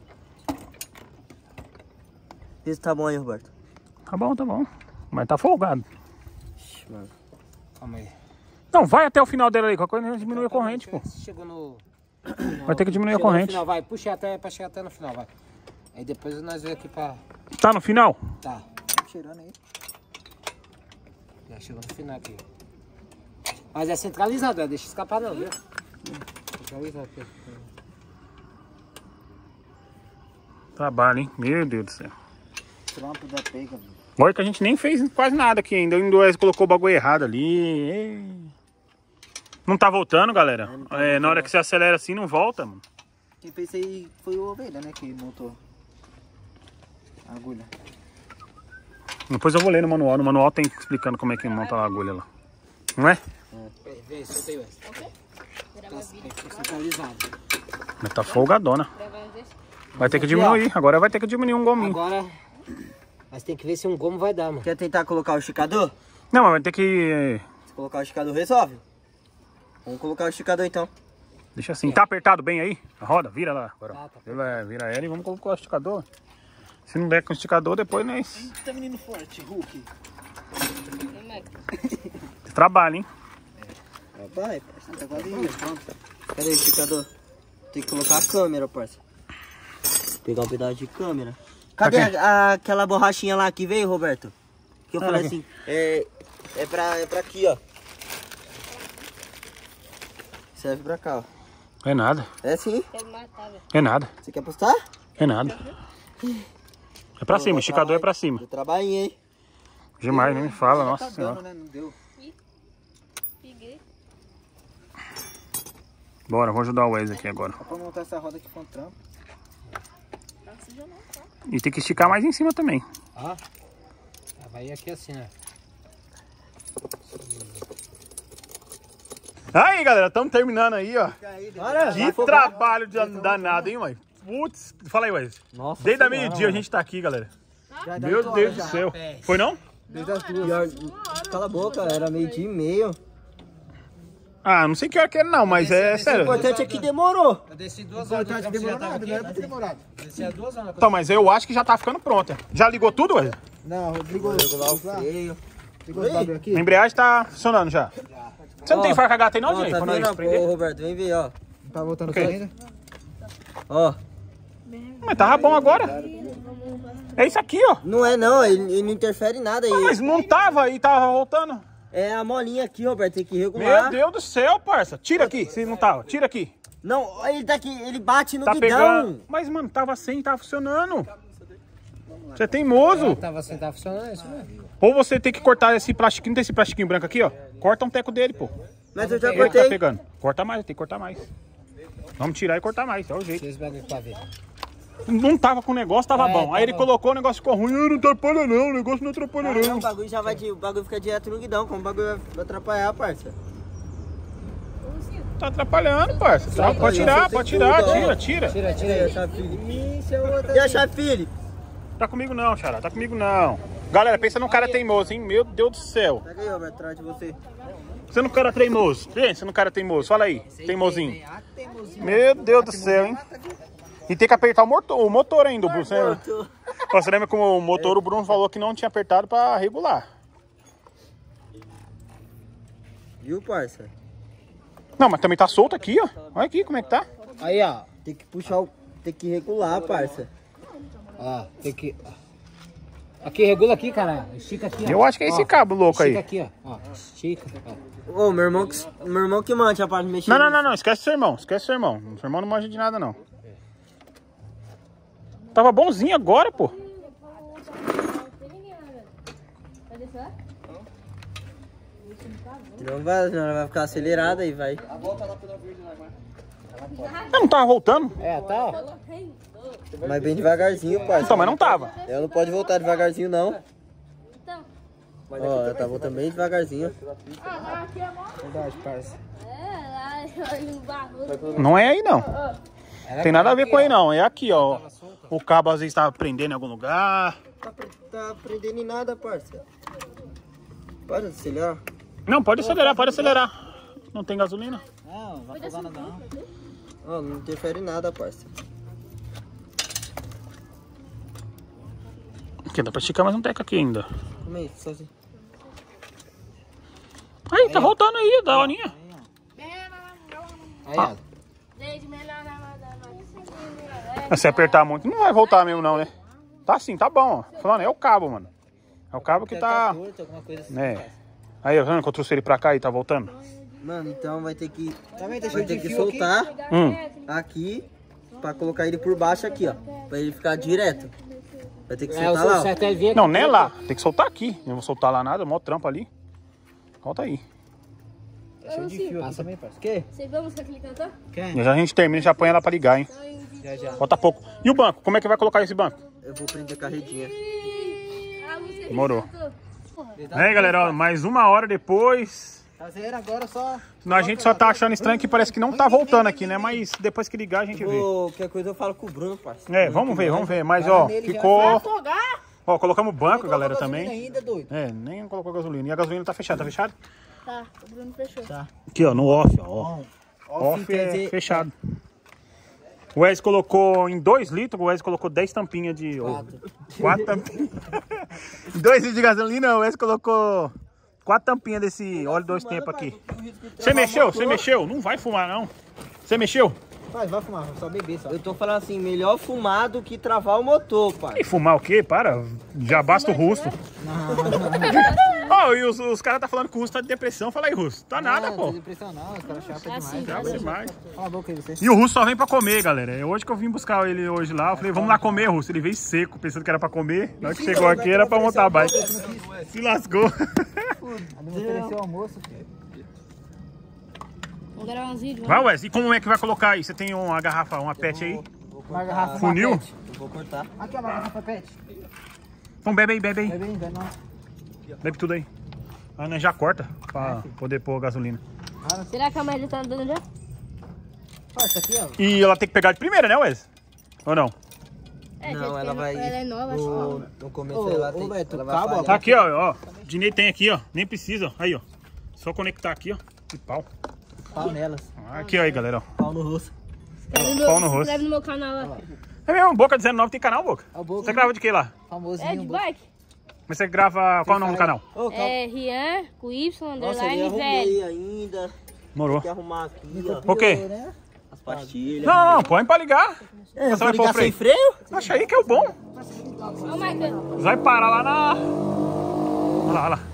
[SPEAKER 2] Esse tá bom aí, Roberto.
[SPEAKER 1] Tá bom, tá bom. Mas tá folgado.
[SPEAKER 2] Ixi, mano.
[SPEAKER 3] Calma aí.
[SPEAKER 1] Não, vai até o final dela aí. Qualquer coisa diminui a corrente, pô.
[SPEAKER 3] Chegou no...
[SPEAKER 1] Vai ter que diminuir a
[SPEAKER 3] Chegou no
[SPEAKER 1] corrente.
[SPEAKER 3] final, vai. Puxa até pra chegar até no final, vai. Aí depois nós vamos aqui pra...
[SPEAKER 1] Tá no final?
[SPEAKER 3] Tá.
[SPEAKER 4] Cheirando aí.
[SPEAKER 3] Já chegou no final aqui. Mas é centralizado, não deixa escapar não, viu? Centralizado aqui.
[SPEAKER 1] Trabalho, hein? Meu Deus do céu.
[SPEAKER 4] Trampo da pega, velho.
[SPEAKER 1] Olha que a gente nem fez quase nada aqui ainda. O Indoés colocou o bagulho errado ali. Não tá voltando, galera. Na hora que você acelera assim, não volta, mano.
[SPEAKER 4] Quem fez isso aí foi o Ovelha, né? Que montou a agulha.
[SPEAKER 1] Depois eu vou ler no manual. No manual tem explicando como é que monta a agulha lá. Não é?
[SPEAKER 3] Vem, solta aí, Wes. Tá centralizado.
[SPEAKER 1] Mas tá folgadona. Vai ter que diminuir. Agora vai ter que diminuir um gominho.
[SPEAKER 3] Agora, mas tem que ver se um gomo vai dar, mano.
[SPEAKER 2] Quer tentar colocar o esticador?
[SPEAKER 1] Não, mas vai ter que...
[SPEAKER 2] Se colocar o esticador, resolve. Vamos colocar o esticador então.
[SPEAKER 1] Deixa assim. Tá apertado bem aí? A roda, vira lá. Agora.
[SPEAKER 3] Tá.
[SPEAKER 1] Vira ela e vamos colocar o esticador. Se não der com o esticador, depois nós...
[SPEAKER 4] Tá menino forte, Hulk.
[SPEAKER 1] Trabalho, hein?
[SPEAKER 4] Vai, parceiro. Tá quase indo.
[SPEAKER 2] Cadê o esticador? Tem que colocar a câmera, parça. Pegar um pedaço de câmera. Cadê aquela borrachinha lá que veio, Roberto? Que eu falei
[SPEAKER 1] aqui.
[SPEAKER 2] assim, é pra aqui, ó. Serve pra cá, ó.
[SPEAKER 1] É nada.
[SPEAKER 2] É sim.
[SPEAKER 1] É nada.
[SPEAKER 2] Você quer postar?
[SPEAKER 1] É nada. É pra cima, o esticador é pra cima.
[SPEAKER 2] Eu trabalhei, hein?
[SPEAKER 1] Demais, nem me fala, nossa
[SPEAKER 4] Tá
[SPEAKER 1] senhora.
[SPEAKER 4] dando, né? Não deu.
[SPEAKER 1] Bora, vou ajudar o Wes aqui agora.
[SPEAKER 4] Só pra montar essa roda aqui com o trampo.
[SPEAKER 1] E tem que esticar mais em cima também.
[SPEAKER 3] Ó. Vai aqui assim, né?
[SPEAKER 1] Aí, galera, estamos terminando aí, ó.
[SPEAKER 2] Bora,
[SPEAKER 1] Que trabalho de danado, hein, mãe? Putz, fala aí, Wes.
[SPEAKER 2] Nossa
[SPEAKER 1] Desde a
[SPEAKER 2] senhora,
[SPEAKER 1] meio-dia a gente tá aqui, galera. Meu Deus do céu. Foi não?
[SPEAKER 4] Desde as duas.
[SPEAKER 2] Pior, cala a boca, era 12h30.
[SPEAKER 1] Ah, não sei que hora que é não, mas é
[SPEAKER 2] O
[SPEAKER 1] sério.
[SPEAKER 2] importante é que demorou.
[SPEAKER 3] Eu desci 2 horas.
[SPEAKER 4] Importante, demorou nada, não era pra ter demorado.
[SPEAKER 3] Desci a 2 horas.
[SPEAKER 1] Então, mas eu acho que já tá ficando pronta. Já ligou tudo, Wes?
[SPEAKER 4] Não, ligou
[SPEAKER 2] Regular o freio.
[SPEAKER 4] Ligou os bagulho aqui.
[SPEAKER 1] A embreagem tá funcionando já. Você não
[SPEAKER 2] Ó,
[SPEAKER 1] tem faca gata aí não,
[SPEAKER 2] Ó,
[SPEAKER 1] Jay?
[SPEAKER 2] tá
[SPEAKER 1] Pra nós
[SPEAKER 2] vendo? Ô,
[SPEAKER 1] prender?
[SPEAKER 2] Roberto, vem ver, ó.
[SPEAKER 4] Não tá voltando
[SPEAKER 1] Ok.
[SPEAKER 4] ainda?
[SPEAKER 2] Ó.
[SPEAKER 1] Mas tava bom agora. É isso aqui, ó.
[SPEAKER 2] Não é não, ele não interfere em nada aí.
[SPEAKER 1] Ah, mas não tava aí, tava voltando.
[SPEAKER 2] É a molinha aqui, Roberto, tem que regular.
[SPEAKER 1] Meu Deus do céu, parça. Tira aqui, se não tava. Tira aqui.
[SPEAKER 2] Não, ele tá aqui, ele bate no
[SPEAKER 1] Tá
[SPEAKER 2] guidão.
[SPEAKER 1] pegando. Mas, mano, tava sem, tava funcionando. Você é teimoso.
[SPEAKER 3] Tava assim, tava funcionando isso mesmo.
[SPEAKER 1] Ou você tem que cortar esse plastiquinho, não tem esse plastiquinho branco aqui, ó. Corta um teco dele, pô.
[SPEAKER 2] Mas eu já
[SPEAKER 1] Ele tá
[SPEAKER 2] cortei.
[SPEAKER 1] pegando. Corta mais, tem que cortar mais. Vamos tirar e cortar mais, é o jeito.
[SPEAKER 3] Tira esse bagulho pra ver.
[SPEAKER 1] Não tava com o negócio, tava
[SPEAKER 3] É,
[SPEAKER 1] bom. Aí ele
[SPEAKER 3] tava-
[SPEAKER 1] colocou, o negócio ficou ruim. Não atrapalha não, o negócio não atrapalha
[SPEAKER 2] Não,
[SPEAKER 1] não.
[SPEAKER 2] o bagulho já vai, o bagulho fica direto no guidão, como o bagulho vai atrapalhar, parça.
[SPEAKER 1] Tá atrapalhando, parça. Tá, pode tirar, pode tirar, tira, tira.
[SPEAKER 3] Tira, tira
[SPEAKER 2] E aí,
[SPEAKER 3] aí.
[SPEAKER 2] a chave Felipe? E a chave Felipe?
[SPEAKER 1] Tá comigo não, Xará, tá comigo não. Galera, pensa num cara teimoso, hein? Meu Deus do céu.
[SPEAKER 2] Pega aí, Roberto, atrás de você.
[SPEAKER 1] Você não cara teimoso. Pensa num cara teimoso. Fala aí, teimosinho. Meu Deus do céu, hein? E tem que apertar o motor ainda, Bruno. Você lembra que o motor, o Bruno falou que não tinha apertado pra regular.
[SPEAKER 2] Viu, parça?
[SPEAKER 1] Não, mas também tá solto aqui, ó. Olha aqui como é que tá.
[SPEAKER 3] Aí, ó.
[SPEAKER 2] Tem que puxar o... Tem que regular, parça.
[SPEAKER 3] Ó, tem que... Aqui, regula aqui, cara. Estica aqui, ó.
[SPEAKER 1] Eu acho que é esse
[SPEAKER 3] Ó,
[SPEAKER 1] cabo louco aí.
[SPEAKER 3] Estica aqui, ó. Estica, ó.
[SPEAKER 2] Ô, meu irmão que mande a parte de mexer.
[SPEAKER 1] Não, esquece seu irmão, esquece seu irmão. Seu irmão não manja de nada, não. Tava bonzinho agora, pô.
[SPEAKER 2] Não vai ficar acelerada e vai.
[SPEAKER 1] Não tava voltando.
[SPEAKER 3] É, tá, ó.
[SPEAKER 2] Mas bem devagarzinho, parça.
[SPEAKER 1] Então, mas não tava.
[SPEAKER 2] Ela não pode voltar devagarzinho, não. Ó, ela tá voltando bem devagarzinho.
[SPEAKER 4] Verdade, parça.
[SPEAKER 1] Não é aí, não. Tem nada a ver com aí, não. É aqui, ó. O cabo às vezes tá prendendo em algum lugar.
[SPEAKER 2] Tá prendendo em nada, parça. Pode acelerar?
[SPEAKER 1] Não, pode acelerar, pode acelerar. Não tem gasolina?
[SPEAKER 4] Não, não vai fazer nada não.
[SPEAKER 2] Ó, não interfere em nada, parça.
[SPEAKER 1] Aqui, dá pra esticar mais um teco aqui ainda.
[SPEAKER 2] Calma aí, sozinho.
[SPEAKER 1] Aí, tá voltando aí, da horinha.
[SPEAKER 3] Aí, ó.
[SPEAKER 1] Mas se apertar muito, não vai voltar mesmo não, né? Tá assim, tá bom, ó. Falando, é o cabo, mano. É o cabo que tá...
[SPEAKER 3] Torto, alguma coisa assim.
[SPEAKER 1] É. Aí, ó, vendo que eu trouxe ele pra cá e tá voltando?
[SPEAKER 2] Mano, então vai ter que...
[SPEAKER 3] Também tá
[SPEAKER 2] Vai
[SPEAKER 3] cheio
[SPEAKER 2] ter
[SPEAKER 3] de
[SPEAKER 2] que
[SPEAKER 3] fio
[SPEAKER 2] soltar
[SPEAKER 1] Aqui.
[SPEAKER 2] aqui pra colocar ele por baixo aqui, ó. Pra ele ficar direto. Vai ter que
[SPEAKER 3] aqui. É,
[SPEAKER 2] soltar
[SPEAKER 3] o
[SPEAKER 2] lá, ó.
[SPEAKER 3] certo é vir aqui.
[SPEAKER 1] Não, nem é lá. Tem que soltar aqui. Não vou soltar lá nada, mó trampo ali. Volta aí.
[SPEAKER 3] Tá cheio de fio aqui também, parceiro. O quê?
[SPEAKER 5] Você vamos com aquele cantor?
[SPEAKER 3] Quem?
[SPEAKER 1] Já a gente termina e já põe ela pra ligar, hein?
[SPEAKER 3] Já, já.
[SPEAKER 1] Falta pouco. E o banco? Como é que vai colocar esse banco?
[SPEAKER 2] Eu vou prender a carretinha.
[SPEAKER 1] Demorou. Aí, galera, ó, mais 1 hora depois.
[SPEAKER 3] Tá zero agora, só...
[SPEAKER 1] A gente só tá achando estranho que parece que não tá voltando aqui, né? Mas depois que ligar a gente vê.
[SPEAKER 2] Qualquer coisa eu falo com o Bruno, parceiro.
[SPEAKER 1] É, vamos ver. Mas, ó, ficou...
[SPEAKER 5] Afogar?
[SPEAKER 1] Ó, colocamos o banco,
[SPEAKER 3] Não
[SPEAKER 1] galera,
[SPEAKER 3] colocou gasolina
[SPEAKER 1] também.
[SPEAKER 3] ainda, doido.
[SPEAKER 1] É, nem colocou gasolina. E a gasolina tá fechada, tá fechado?
[SPEAKER 5] Tá, o Bruno fechou.
[SPEAKER 1] Aqui, ó, no off, ó. Off
[SPEAKER 3] quer
[SPEAKER 1] é
[SPEAKER 3] dizer-
[SPEAKER 1] fechado. O Wes colocou em 2 litros, o Wes colocou 10 tampinhas de... 4 tampinhas. Em 2 litros de gasolina, o Wes colocou 4 tampinhas desse óleo 2 tempos aqui. Você mexeu? Você mexeu? Não vai fumar, não. Você mexeu?
[SPEAKER 3] Vai fumar, só beber, só.
[SPEAKER 2] Eu tô falando assim, melhor fumar do que travar o motor, pai.
[SPEAKER 1] E fumar o quê? Para. Já basta o Russo. Ó, e os caras tá falando que o Russo tá de depressão. Fala aí, Russo. Tá nada,
[SPEAKER 3] Não
[SPEAKER 1] pô.
[SPEAKER 3] tô de pressão não, os caras chatam demais.
[SPEAKER 1] Bravo demais.
[SPEAKER 3] Cala a boca aí, você.
[SPEAKER 1] E o Russo só vem pra comer, galera. É hoje que eu vim buscar ele hoje lá. Eu falei, vamos lá comer, Russo. Ele veio seco, pensando que era pra comer. Na hora que chegou aqui era pra montar a bike. Se lascou.
[SPEAKER 3] Me ofereceu almoço, filho.
[SPEAKER 5] Vamos gravar uns vídeos.
[SPEAKER 1] Vai, Wes. E como é que vai colocar aí? Você tem uma garrafa, uma pet aí?
[SPEAKER 3] Uma garrafa,
[SPEAKER 1] Funil?
[SPEAKER 3] uma pet.
[SPEAKER 2] Eu vou cortar.
[SPEAKER 3] Aqui, ó, uma garrafa pet.
[SPEAKER 1] Então bebe aí, bebe aí.
[SPEAKER 3] Bebe ainda, não.
[SPEAKER 1] Bebe tudo aí. A Ana já corta pra poder pôr gasolina.
[SPEAKER 5] Será que a média tá andando já?
[SPEAKER 3] Ó, isso aqui, ó.
[SPEAKER 1] E ela tem que pegar de primeira, né, Wes? Ou não?
[SPEAKER 2] Não, ela vai...
[SPEAKER 5] Ela é nova, acho.
[SPEAKER 2] No começo
[SPEAKER 3] Ô,
[SPEAKER 2] ela
[SPEAKER 3] ô,
[SPEAKER 2] tem...
[SPEAKER 3] Beto,
[SPEAKER 2] ela vai
[SPEAKER 3] cabo, ó.
[SPEAKER 2] falhar.
[SPEAKER 1] Tá aqui, ó. Dinei tem aqui, ó. Nem precisa. Aí, ó. Só conectar aqui, ó. Que pau.
[SPEAKER 3] Pau nelas.
[SPEAKER 1] Aqui, ó, aí, galera. Ó.
[SPEAKER 2] Pau no rosto.
[SPEAKER 1] Pau no
[SPEAKER 5] Se
[SPEAKER 1] rosto.
[SPEAKER 5] inscreve no meu canal lá.
[SPEAKER 1] É mesmo, Boca 19 tem canal, Boca?
[SPEAKER 3] É o Boca.
[SPEAKER 1] Você grava de que lá?
[SPEAKER 3] Famosinho.
[SPEAKER 5] É de bike?
[SPEAKER 1] Mas você grava... Qual é o nome do canal?
[SPEAKER 2] Ô, calma.
[SPEAKER 5] É Rian, com Y,
[SPEAKER 2] Nossa, eu
[SPEAKER 5] underline,
[SPEAKER 2] nem
[SPEAKER 5] velho.
[SPEAKER 2] arrumei ainda.
[SPEAKER 1] Demorou.
[SPEAKER 2] Tem que arrumar aqui, ó.
[SPEAKER 1] O quê?
[SPEAKER 3] Né?
[SPEAKER 2] As pastilhas.
[SPEAKER 1] Não, põe pra ligar.
[SPEAKER 2] Eu
[SPEAKER 1] Você
[SPEAKER 2] vou
[SPEAKER 1] vai pôr o
[SPEAKER 2] ligar sem
[SPEAKER 1] freio?
[SPEAKER 2] freio?
[SPEAKER 1] Acha aí que é o bom.
[SPEAKER 5] Ó, Michael.
[SPEAKER 1] Você vai parar lá na... Olha lá.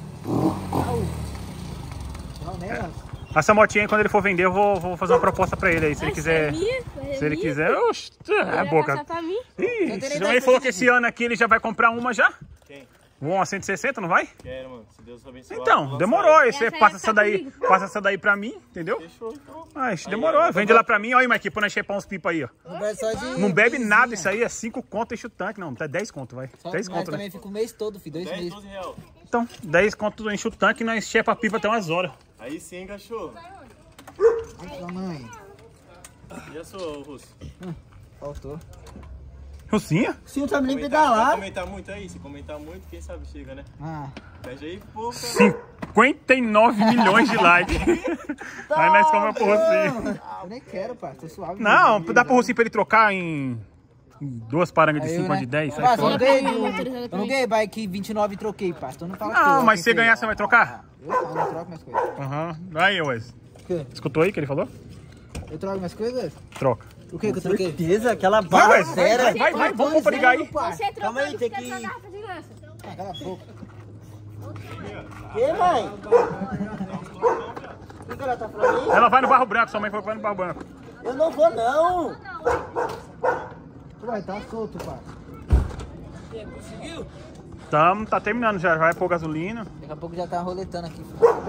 [SPEAKER 3] Pau nelas.
[SPEAKER 1] Essa motinha aí, quando ele for vender, eu vou fazer uma proposta pra ele aí. Se ele quiser... Se ele quiser... Oxe, é Boca.
[SPEAKER 5] Passar pra mim.
[SPEAKER 1] Ih, ele falou que esse ano aqui ele já vai comprar uma já. Quem? Uma 160, não vai?
[SPEAKER 6] Quero, mano. Se Deus abençoar.
[SPEAKER 1] Então, demorou. Aí você
[SPEAKER 5] Essa aí
[SPEAKER 1] passa
[SPEAKER 5] tá
[SPEAKER 1] essa daí,
[SPEAKER 5] comigo.
[SPEAKER 1] passa essa daí pra mim, entendeu?
[SPEAKER 6] Fechou, então.
[SPEAKER 1] Mas demorou. Vende lá pra mim. Olha aí, Mike, pra nós chepar uns pipa aí, ó.
[SPEAKER 3] Não vai só de...
[SPEAKER 1] Não bebe nada isso aí, é 5 conto, enche o tanque. Não, tá 10 conto, vai.
[SPEAKER 3] Só,
[SPEAKER 1] 10
[SPEAKER 3] nós
[SPEAKER 1] conto, né?
[SPEAKER 3] também fica o mês todo, filho. 2
[SPEAKER 6] 10,
[SPEAKER 3] meses.
[SPEAKER 6] 12 reais.
[SPEAKER 1] Então, 10 conto enche o tanque e nós chepa a pipa até umas horas.
[SPEAKER 6] Aí sim, cachorro.
[SPEAKER 3] Ai, sua mãe.
[SPEAKER 6] E a sua, Russo?
[SPEAKER 3] Faltou.
[SPEAKER 1] Rocinha?
[SPEAKER 2] Sim, eu também
[SPEAKER 6] Vai
[SPEAKER 2] pedalar.
[SPEAKER 6] comentar muito aí? Se comentar muito, quem sabe chega, né?
[SPEAKER 3] Ah.
[SPEAKER 6] Pede aí, pô, cara.
[SPEAKER 1] 59 milhões de likes. Aí nós comemos pro Rocinho.
[SPEAKER 3] Eu nem quero, pai. Tô suave.
[SPEAKER 1] Não, dá pro Rocinho pra ele trocar em 2 parangas de
[SPEAKER 3] Aí
[SPEAKER 1] 5
[SPEAKER 3] eu, né?
[SPEAKER 1] de 10. sai
[SPEAKER 3] Parça, eu
[SPEAKER 1] fora.
[SPEAKER 3] não ganhei bike 29 e troquei, parça. Então não fala
[SPEAKER 1] Não,
[SPEAKER 3] que
[SPEAKER 1] mas
[SPEAKER 3] eu
[SPEAKER 1] se você ganhar, você vai trocar?
[SPEAKER 3] Eu não troco minhas coisas.
[SPEAKER 1] Aham. Aí, Wes.
[SPEAKER 3] O quê?
[SPEAKER 1] Escutou aí o que ele falou?
[SPEAKER 3] Eu troco minhas coisas?
[SPEAKER 1] Troca.
[SPEAKER 3] O que eu troquei?
[SPEAKER 2] Certeza, aquela
[SPEAKER 1] Vai,
[SPEAKER 2] barra
[SPEAKER 1] Wes.
[SPEAKER 2] zero.
[SPEAKER 1] Vai, vamos pra ligar aí.
[SPEAKER 5] Você
[SPEAKER 2] Calma aí,
[SPEAKER 5] trocando,
[SPEAKER 2] tem
[SPEAKER 5] você
[SPEAKER 2] que-
[SPEAKER 5] quer garrafa de lança.
[SPEAKER 3] Ah, cala a boca.
[SPEAKER 2] Que, mãe? O que ela tá falando aí?
[SPEAKER 1] Ela vai no Barro Branco, sua mãe falou que vai no Barro Branco.
[SPEAKER 2] Eu não vou, não.
[SPEAKER 3] Tu vai estar solto, pai.
[SPEAKER 1] Tá terminando já, vai pôr gasolina.
[SPEAKER 3] Daqui a pouco já tá roletando aqui.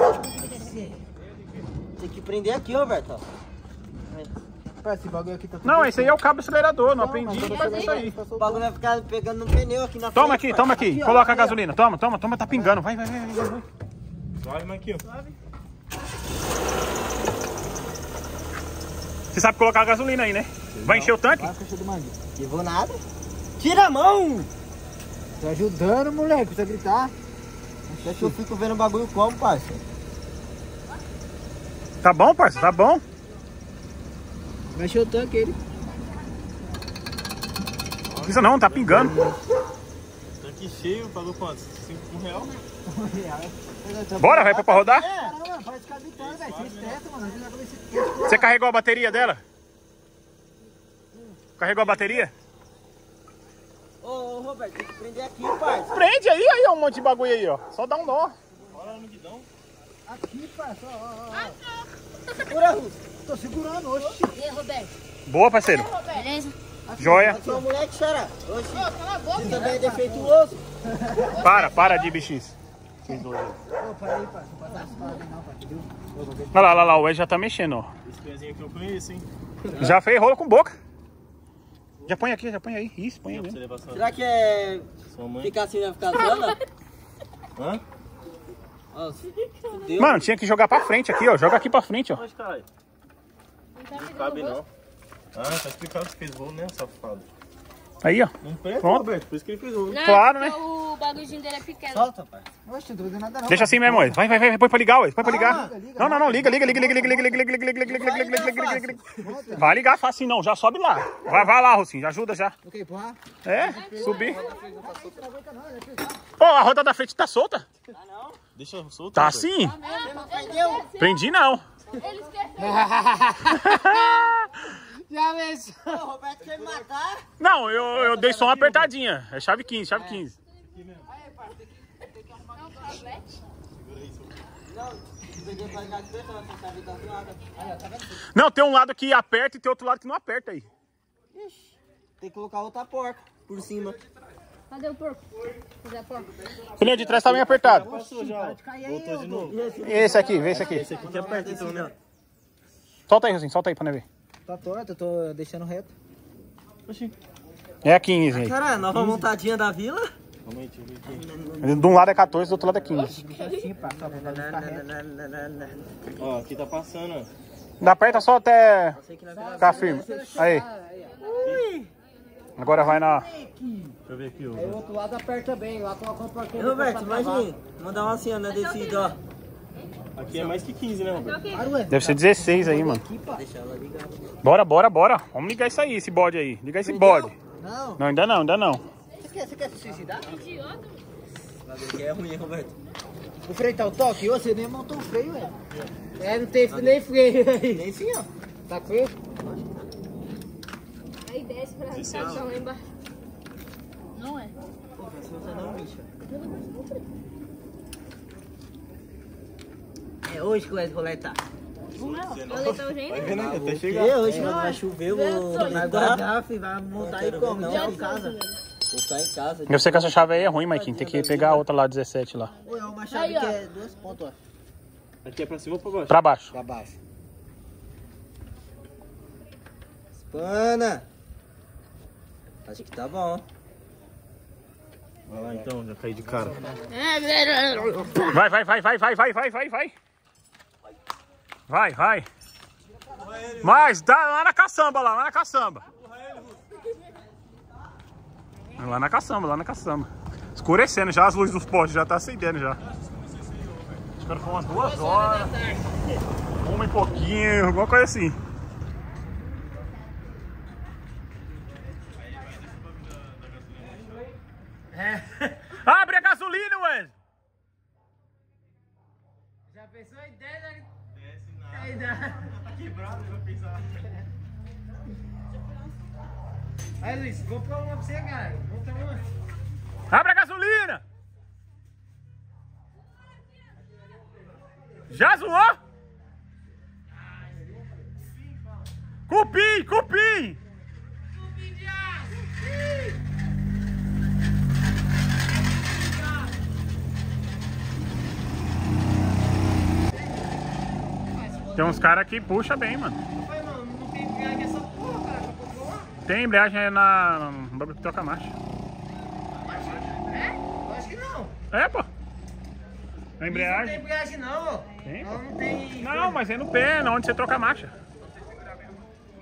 [SPEAKER 2] Tem que prender aqui, Roberto.
[SPEAKER 3] Pai, esse bagulho aqui tá tudo...
[SPEAKER 1] Não, esse aí é o cabo acelerador, não
[SPEAKER 3] Não,
[SPEAKER 1] aprendi.
[SPEAKER 3] mas
[SPEAKER 1] Mas é isso aí.
[SPEAKER 2] O bagulho vai ficar pegando no pneu aqui na
[SPEAKER 1] Toma
[SPEAKER 2] frente.
[SPEAKER 1] aqui, toma aqui.
[SPEAKER 2] ó,
[SPEAKER 1] Coloca a
[SPEAKER 2] aí, ó.
[SPEAKER 1] gasolina. Toma, tá pingando. Vai.
[SPEAKER 6] Suave, Marquinhos.
[SPEAKER 1] Você sabe colocar gasolina aí, né? Vai encher o tanque?
[SPEAKER 4] Vai, caixa do mangue.
[SPEAKER 2] E vou nada. Tira a mão!
[SPEAKER 4] Tô ajudando, moleque, precisa gritar.
[SPEAKER 2] Até que eu fico vendo o bagulho como, parceiro.
[SPEAKER 1] Tá bom, parça, tá bom.
[SPEAKER 4] Vai encher o tanque ele.
[SPEAKER 1] Isso não, tá pingando.
[SPEAKER 6] Tanque cheio, pagou quanto? R$1.
[SPEAKER 1] Bora, vai pra rodar?
[SPEAKER 4] Caramba, vai ficar gritando, velho. Sem testa, mano. A gente vai comer esse queijo.
[SPEAKER 1] Você carregou a bateria dela? Carregou a bateria?
[SPEAKER 2] Ô, Roberto, tem que prender aqui, parceiro.
[SPEAKER 1] Prende aí, ó, um monte de bagulho aí, ó. Só dá um nó.
[SPEAKER 6] Bora no guidão.
[SPEAKER 4] Aqui, parça, ó.
[SPEAKER 2] Segura, Russo.
[SPEAKER 4] Tô segurando, oxi.
[SPEAKER 5] E aí, Roberto?
[SPEAKER 1] Boa, parceiro.
[SPEAKER 5] Beleza?
[SPEAKER 1] Joia.
[SPEAKER 2] Só o moleque chora. Oxi,
[SPEAKER 5] Cala a boca.
[SPEAKER 2] você também é defeituoso.
[SPEAKER 1] Para de BX.
[SPEAKER 4] Ô, para aí, parça. Não passa as paradas não, parça. Viu?
[SPEAKER 1] Olha lá, o Ed já tá mexendo, ó.
[SPEAKER 6] Esse pezinho aqui eu conheço, hein?
[SPEAKER 1] Já fez rolo com boca. Já põe aqui, já põe aí. Isso, põe aí
[SPEAKER 6] Pra
[SPEAKER 1] mesmo.
[SPEAKER 6] você levar sua,
[SPEAKER 2] Será que é...
[SPEAKER 6] sua mãe.
[SPEAKER 2] Ficar assim vai ficar zona?
[SPEAKER 6] Hã?
[SPEAKER 2] Ó, fudeu.
[SPEAKER 1] Mano, tinha que jogar pra frente aqui, ó. Joga aqui pra frente, ó.
[SPEAKER 6] Onde, caralho?
[SPEAKER 5] Não
[SPEAKER 6] Não cabe não. Ah, tá explicado que fez rolo, né, safado?
[SPEAKER 1] Aí, ó.
[SPEAKER 6] Não presta,
[SPEAKER 1] Pronto.
[SPEAKER 6] Roberto, por isso que ele fez rolo.
[SPEAKER 5] Não,
[SPEAKER 1] Claro, né?
[SPEAKER 5] porque o bagulhozinho dele é pequeno.
[SPEAKER 2] Solta, pai.
[SPEAKER 4] Oxi, não tô fazendo nada não.
[SPEAKER 1] Deixa assim mesmo, ó. Vai, põe pra ligar, ó. Põe pra ligar.
[SPEAKER 4] liga,
[SPEAKER 1] Não, liga. Vai ligar fácil não, já sobe lá. Vai lá, Rocinho, já ajuda já.
[SPEAKER 4] Ok, porra.
[SPEAKER 1] É, subir. Ó, a roda da frente tá solta.
[SPEAKER 6] Deixa eu soltar.
[SPEAKER 1] Tá
[SPEAKER 6] Roberto.
[SPEAKER 1] sim.
[SPEAKER 2] Prendeu?
[SPEAKER 1] Prendi não.
[SPEAKER 5] Ele esqueceu.
[SPEAKER 4] Já vejo.
[SPEAKER 2] Ô, o Roberto quer me matar.
[SPEAKER 1] Não, eu dei só uma apertadinha. É chave 15, chave 15. Não, tem um lado que aperta e tem outro lado que não aperta aí.
[SPEAKER 2] Tem que colocar outra porca por cima.
[SPEAKER 5] Cadê o porco? Cadê a porca?
[SPEAKER 1] O pneu de trás tá bem apertado.
[SPEAKER 6] Passou já, ó. Voltou de novo.
[SPEAKER 1] Esse aqui, vê esse aqui.
[SPEAKER 6] Esse aqui que aperta então, né?
[SPEAKER 1] Solta aí, Rosinho, solta aí pra nós ver.
[SPEAKER 4] Tá torto, eu tô deixando reto.
[SPEAKER 6] Oxi.
[SPEAKER 1] É a 15 aí.
[SPEAKER 2] Caralho, nova montadinha da vila?
[SPEAKER 6] Calma aí, deixa eu ver aqui.
[SPEAKER 1] De um lado é 14, do outro lado é 15.
[SPEAKER 4] Assim, parça, só pra ficar reto.
[SPEAKER 6] Ó, aqui tá passando, ó.
[SPEAKER 1] Dá aperta só até ficar firme. Aí. Agora vai na...
[SPEAKER 6] Deixa eu ver aqui, ó.
[SPEAKER 4] Aí o outro lado aperta bem, lá coloca uma porquinha.
[SPEAKER 2] Roberto, imagina. Mandar uma senhora descida, ó.
[SPEAKER 6] Aqui é mais que 15, né, Roberto?
[SPEAKER 1] Deve ser 16 aí, mano.
[SPEAKER 2] Deixa ela ligada.
[SPEAKER 1] Bora. Vamos ligar isso aí, esse bode aí. Liga esse bode.
[SPEAKER 4] Não.
[SPEAKER 1] Não, ainda não.
[SPEAKER 4] Você quer se suicidar?
[SPEAKER 2] O bagulho aqui é ruim, hein, Roberto?
[SPEAKER 4] O freio tá o toque? Você nem montou o freio, velho. É, não tem nem freio aí. Nem sim, ó. Tá com freio?
[SPEAKER 5] Aí desce pra estação lá embaixo. Não é.
[SPEAKER 2] Pô, se você não, bicho. É hoje que o rolê tá.
[SPEAKER 5] Eu leitão gente.
[SPEAKER 6] Vai vendo aí, até
[SPEAKER 2] E
[SPEAKER 6] chegar.
[SPEAKER 2] hoje, mano, vai chover, eu vou guardar e vai montar e como? Já em casa. Vou ficar em casa.
[SPEAKER 1] Eu sei que essa chave aí é ruim, Maikinho. Tem que pegar a outra lá, 17 lá.
[SPEAKER 4] Ou é uma chave
[SPEAKER 5] Aí, ó.
[SPEAKER 4] que é 2 pontos, ó.
[SPEAKER 6] Aqui é pra cima ou pra baixo?
[SPEAKER 1] Pra baixo.
[SPEAKER 4] Pra baixo.
[SPEAKER 2] Espana. Acho que tá bom.
[SPEAKER 6] Vai lá então, já caí de cara.
[SPEAKER 1] Vai. Mas dá lá na caçamba, lá na caçamba. Lá na caçamba. Escurecendo já, as luzes dos postes já tá acendendo já. Acho que foi umas 2 horas. 1 e pouquinho, alguma coisa assim. Abre a gasolina, Wesley!
[SPEAKER 4] Já pensou em 10 horas? Desce nada.
[SPEAKER 6] Tá quebrado, vai pensar.
[SPEAKER 4] Aí, Luiz, compra uma pra você, cara. Compra uma.
[SPEAKER 1] Abre a gasolina! Já zoou? Cupim! Tem uns caras que puxa bem, mano.
[SPEAKER 4] Pai, mano, não tem embreagem essa porra, cara. Já comprou uma?
[SPEAKER 1] Tem embreagem no bagulho que troca marcha.
[SPEAKER 4] É? Eu acho que não.
[SPEAKER 1] É, pô. A
[SPEAKER 4] Não tem
[SPEAKER 1] embreagem.
[SPEAKER 4] embreagem, não, ó.
[SPEAKER 1] Tem,
[SPEAKER 4] Ela
[SPEAKER 1] pô.
[SPEAKER 4] não tem.
[SPEAKER 1] Não, mas é no pé, onde você troca a marcha.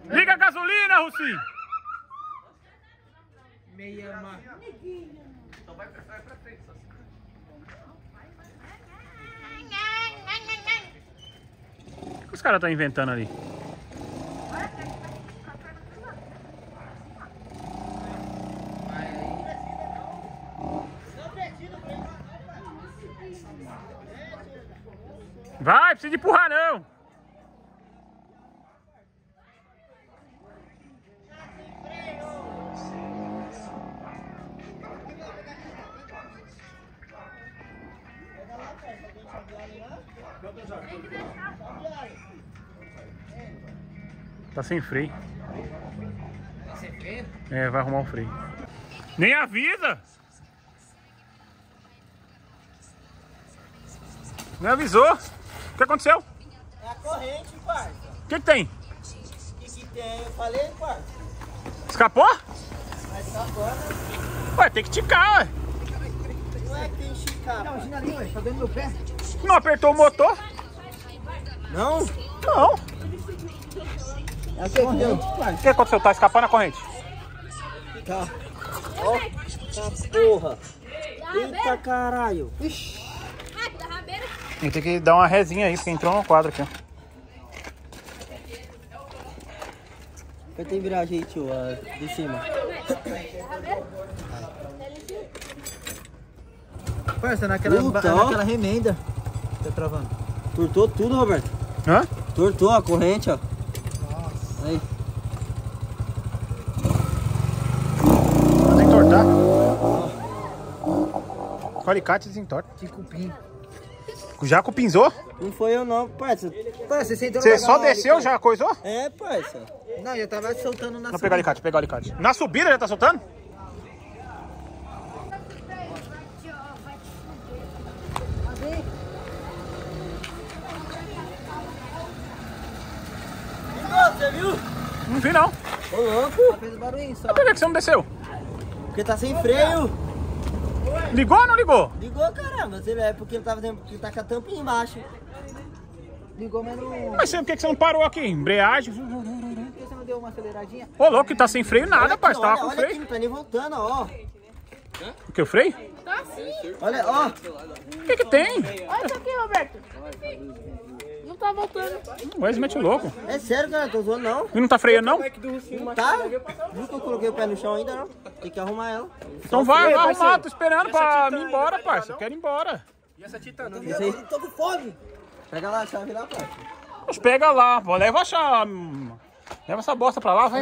[SPEAKER 1] Liga a gasolina, Russi.
[SPEAKER 4] Meia mar.
[SPEAKER 1] O que os caras estão inventando ali? Vai, precisa empurrar não. Tá sem freio.
[SPEAKER 4] Tá sem freio?
[SPEAKER 1] É, vai arrumar o freio. Nem avisa! Nem avisou. O que aconteceu?
[SPEAKER 4] É a corrente, parça.
[SPEAKER 1] O que tem?
[SPEAKER 4] O que tem? Eu falei, parça.
[SPEAKER 1] Escapou?
[SPEAKER 4] Vai escapando.
[SPEAKER 1] Ué, tem que ticar, ué.
[SPEAKER 4] Não é que tem que esticar. Não, imagina ali, ué. Tá dentro do meu pé.
[SPEAKER 1] Não apertou o motor?
[SPEAKER 4] Não?
[SPEAKER 1] Não.
[SPEAKER 4] É a corrente,
[SPEAKER 1] O
[SPEAKER 4] parça.
[SPEAKER 1] que aconteceu? Tá escapando a corrente?
[SPEAKER 4] Tá. Ó. Tá porra. Eita caralho. Ixi.
[SPEAKER 1] Tem que dar uma resinha aí, porque entrou no quadro aqui, ó.
[SPEAKER 4] Vai ter que virar a gente, ó, de cima. Parça, naquela remenda. Tá travando. Tortou tudo, Roberto.
[SPEAKER 1] Hã?
[SPEAKER 4] Tortou a corrente, ó.
[SPEAKER 1] Nossa.
[SPEAKER 4] Aí.
[SPEAKER 1] Pode entortar. Com alicate desentorta.
[SPEAKER 4] De cupim.
[SPEAKER 1] Já cupinzou?
[SPEAKER 4] Não foi eu não, parça. Parça,
[SPEAKER 1] Você só desceu, já coisou?
[SPEAKER 4] É, parça. Não, eu tava soltando na
[SPEAKER 1] Não, pegar o alicate, pegar o alicate. Na subida já tá soltando?
[SPEAKER 4] Você viu?
[SPEAKER 1] Não vi não.
[SPEAKER 4] Ô, louco. Fez barulho só.
[SPEAKER 1] Mas por que você não desceu?
[SPEAKER 4] Porque tá sem freio.
[SPEAKER 1] Ligou ou não ligou?
[SPEAKER 4] Ligou, caramba. Você vê, porque ele tava porque tá com a tampinha embaixo. Ligou, mas não...
[SPEAKER 1] Mas por que você não parou aqui? Embreagem.
[SPEAKER 4] Por que você não deu uma aceleradinha?
[SPEAKER 1] Ô, louco, que tá sem freio nada, parça. Tava com
[SPEAKER 4] olha
[SPEAKER 1] freio.
[SPEAKER 4] aqui, não tá nem voltando, ó.
[SPEAKER 1] O que, o freio?
[SPEAKER 4] Olha, ó.
[SPEAKER 1] O que tem?
[SPEAKER 5] Olha isso aqui, Roberto. Não tá voltando.
[SPEAKER 1] O Wesley mete louco.
[SPEAKER 4] É sério, cara, tô zoando não.
[SPEAKER 1] E não tá freando não?
[SPEAKER 4] Não tá? Nunca eu coloquei o pé no chão ainda, não. Tem que arrumar ela.
[SPEAKER 1] Então vai arrumar, tô esperando pra me ir embora, parça. Eu quero ir embora.
[SPEAKER 6] E essa titã?
[SPEAKER 4] Isso aí. Tô com fome. Pega lá a chave lá, pai.
[SPEAKER 1] Mas pega lá, vou leva a chave. Leva essa bosta pra lá, vai.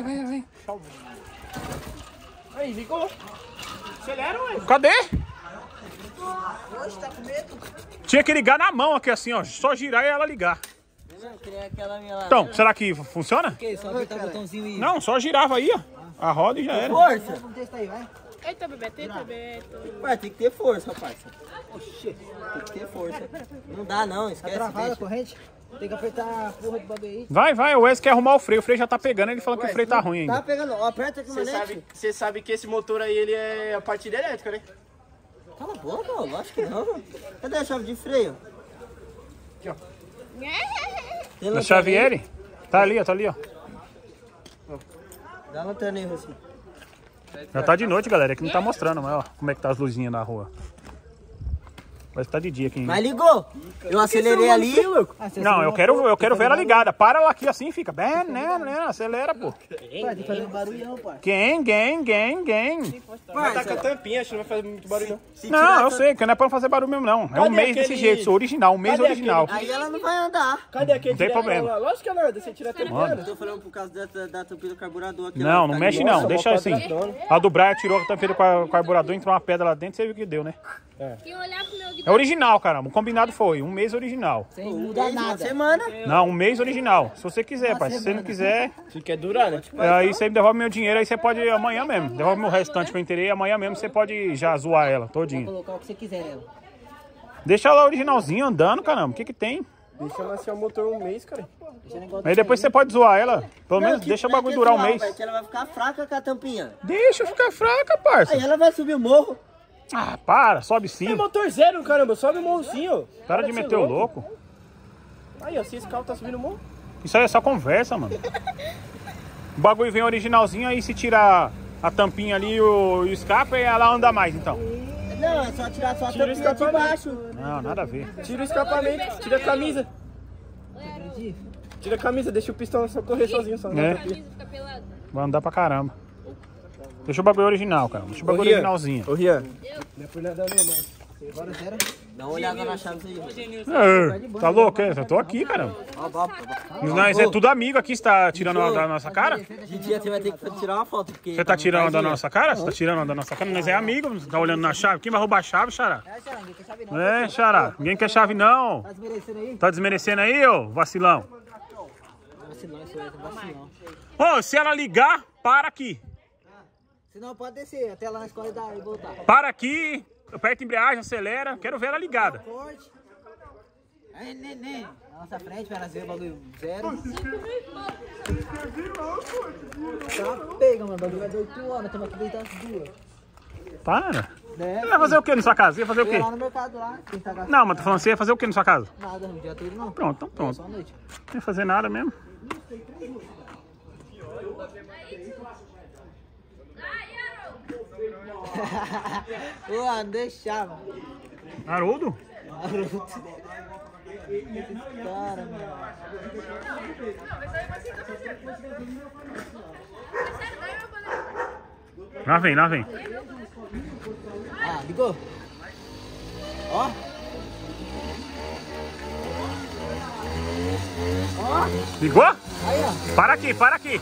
[SPEAKER 6] Aí, ligou. Acelera, ué.
[SPEAKER 1] Cadê?
[SPEAKER 4] Oxe, tá com medo?
[SPEAKER 1] Tinha que ligar na mão aqui assim, ó. Só girar e ela ligar.
[SPEAKER 4] Eu queria aquela minha lá.
[SPEAKER 1] Então, será que funciona?
[SPEAKER 4] Que? Só apertar o botãozinho e...
[SPEAKER 1] Não, só girava aí, ó. A roda e já era.
[SPEAKER 4] Força. Vamos testar aí, vai.
[SPEAKER 5] Eita, Bebeto, eita, Bebeto.
[SPEAKER 4] Pai, tem que ter força, rapaz. Oxê, tem que ter força. Não dá não, esquece. Tá travada a corrente? Tem que apertar a porra do bagulho aí.
[SPEAKER 1] Vai, o Wes quer arrumar o freio já tá pegando, ele falou que o freio tá ruim
[SPEAKER 4] Tá
[SPEAKER 1] ainda.
[SPEAKER 4] pegando, ó, aperta aqui o manete.
[SPEAKER 6] Você sabe que esse motor aí, ele é a partida elétrica, né?
[SPEAKER 4] Cala a boca, ó, lógico que não. Cadê a chave de freio?
[SPEAKER 6] Aqui, ó.
[SPEAKER 4] Tem
[SPEAKER 1] Na
[SPEAKER 4] lanterna
[SPEAKER 1] Xavier? Tá ali, ó.
[SPEAKER 4] Dá a lanterna aí, Rocinho.
[SPEAKER 1] Já tá de noite, galera, é que não tá mostrando, mas ó, como é que tá as luzinhas na rua. Parece que tá de dia aqui ainda.
[SPEAKER 4] Mas ligou. Eu acelerei ali.
[SPEAKER 1] Não, eu quero ver ela ligada. Para ela aqui assim, fica. Bem, né, acelera, pô.
[SPEAKER 4] Pai, tem que fazer um barulhão, pai.
[SPEAKER 1] Gang.
[SPEAKER 6] Vai tá com a tampinha, acho que não vai fazer muito barulho, não.
[SPEAKER 1] Não, eu sei, que não é pra não fazer barulho mesmo, não. É um mês desse
[SPEAKER 6] aquele-
[SPEAKER 1] jeito, sou original, um mês
[SPEAKER 6] Cadê
[SPEAKER 1] original.
[SPEAKER 4] Aí ela não vai andar.
[SPEAKER 6] Cadê aquele?
[SPEAKER 1] Não tem problema.
[SPEAKER 6] Lá? Lógico que ela anda, você tira a tampinha.
[SPEAKER 4] Eu tô falando por causa da tampinha do carburador aqui.
[SPEAKER 1] Não, não mexe não,
[SPEAKER 6] Nossa,
[SPEAKER 1] deixa
[SPEAKER 6] mó
[SPEAKER 1] assim.
[SPEAKER 6] padrão.
[SPEAKER 1] A do Brian tirou a tampinha do carburador, entrou uma pedra lá dentro, você viu o que deu, né?
[SPEAKER 5] Quem olhar pro meu
[SPEAKER 1] É original, caramba, o combinado foi, um mês original.
[SPEAKER 4] Sem mudar nada. Semana.
[SPEAKER 1] Não, um mês original, se você quiser, pai, se você não quiser,
[SPEAKER 6] Se quer durar, né?
[SPEAKER 1] aí você devolve meu dinheiro, aí você pode ir amanhã mesmo. Devolve meu restante que eu inteirei, amanhã mesmo você pode já zoar ela, todinha.
[SPEAKER 4] Colocar o que você quiser nela.
[SPEAKER 1] Deixa ela originalzinha andando, caramba, o que que tem?
[SPEAKER 6] Deixa ela ser o motor um mês, cara.
[SPEAKER 1] Aí depois você pode zoar ela, pelo menos deixa o bagulho durar um mês.
[SPEAKER 4] Que ela vai ficar fraca com a tampinha.
[SPEAKER 1] Deixa ficar fraca, parça.
[SPEAKER 4] Aí ela vai subir o morro.
[SPEAKER 1] Ah, para, sobe
[SPEAKER 6] É
[SPEAKER 1] sim.
[SPEAKER 6] motor zero, caramba. Sobe o morrozinho.
[SPEAKER 1] Para de
[SPEAKER 6] ser
[SPEAKER 1] meter o louco.
[SPEAKER 6] Aí, ó, se esse carro tá subindo o morro.
[SPEAKER 1] Isso aí é só conversa, mano. O bagulho vem originalzinho, aí se tirar a tampinha ali e o escape, ela anda mais, então.
[SPEAKER 4] Não, é só tirar só a tampinha de baixo.
[SPEAKER 1] Não, nada a ver.
[SPEAKER 7] Tira o escapamento, tira a camisa. Tira a camisa, deixa o pistão só correr sozinho. Só,
[SPEAKER 1] É. Vai andar pra caramba. Deixa o bagulho original, cara. Deixa o bagulho originalzinho.
[SPEAKER 7] Ô, Rian.
[SPEAKER 3] Não é por nada não, mas... Agora zero.
[SPEAKER 4] Dá uma olhada na chave aí.
[SPEAKER 1] É, tá louco, é? Eu tô aqui, cara. Nós é tudo amigo aqui, você tá tirando onda da nossa cara?
[SPEAKER 4] De dia você vai ter que tirar uma foto. Porque
[SPEAKER 1] Você tá tirando onda da nossa cara? Você tá tirando onda da nossa cara? Nós é amigo, você tá olhando na chave. Quem vai roubar a chave, Xará? É, Xará. Ninguém quer chave, não.
[SPEAKER 4] Tá desmerecendo aí?
[SPEAKER 1] Tá desmerecendo aí, ô vacilão?
[SPEAKER 4] Vacilão, isso aí, vacilão.
[SPEAKER 1] Ô, se ela ligar, para aqui.
[SPEAKER 4] Se não, pode descer até lá na escola e voltar.
[SPEAKER 1] Para aqui, aperta a embreagem, acelera. Quero ver ela ligada.
[SPEAKER 4] Corte. Aí, neném. Na nossa frente, para ver o bagulho zero. Tá pega, mano. O bagulho vai dar 8 horas. Estamos aqui deitados 2.
[SPEAKER 1] Para.
[SPEAKER 4] É,
[SPEAKER 1] Você vai fazer o que na sua casa? Você ia fazer o
[SPEAKER 4] eu
[SPEAKER 1] quê?
[SPEAKER 4] ia lá no mercado lá. Quem tá gastando
[SPEAKER 1] Não, mas tô falando, você ia fazer o que na sua casa?
[SPEAKER 4] nada no dia todo, não.
[SPEAKER 1] Pronto, então pronto.
[SPEAKER 4] Só à noite.
[SPEAKER 1] Não ia fazer nada mesmo.
[SPEAKER 4] Pô, não deixava.
[SPEAKER 1] Haroldo?
[SPEAKER 4] Cara, mano.
[SPEAKER 1] Lá vem, lá vem.
[SPEAKER 4] Ah, ligou? Ó.
[SPEAKER 1] Ligou?
[SPEAKER 4] Aí, ó.
[SPEAKER 1] Para aqui, para aqui.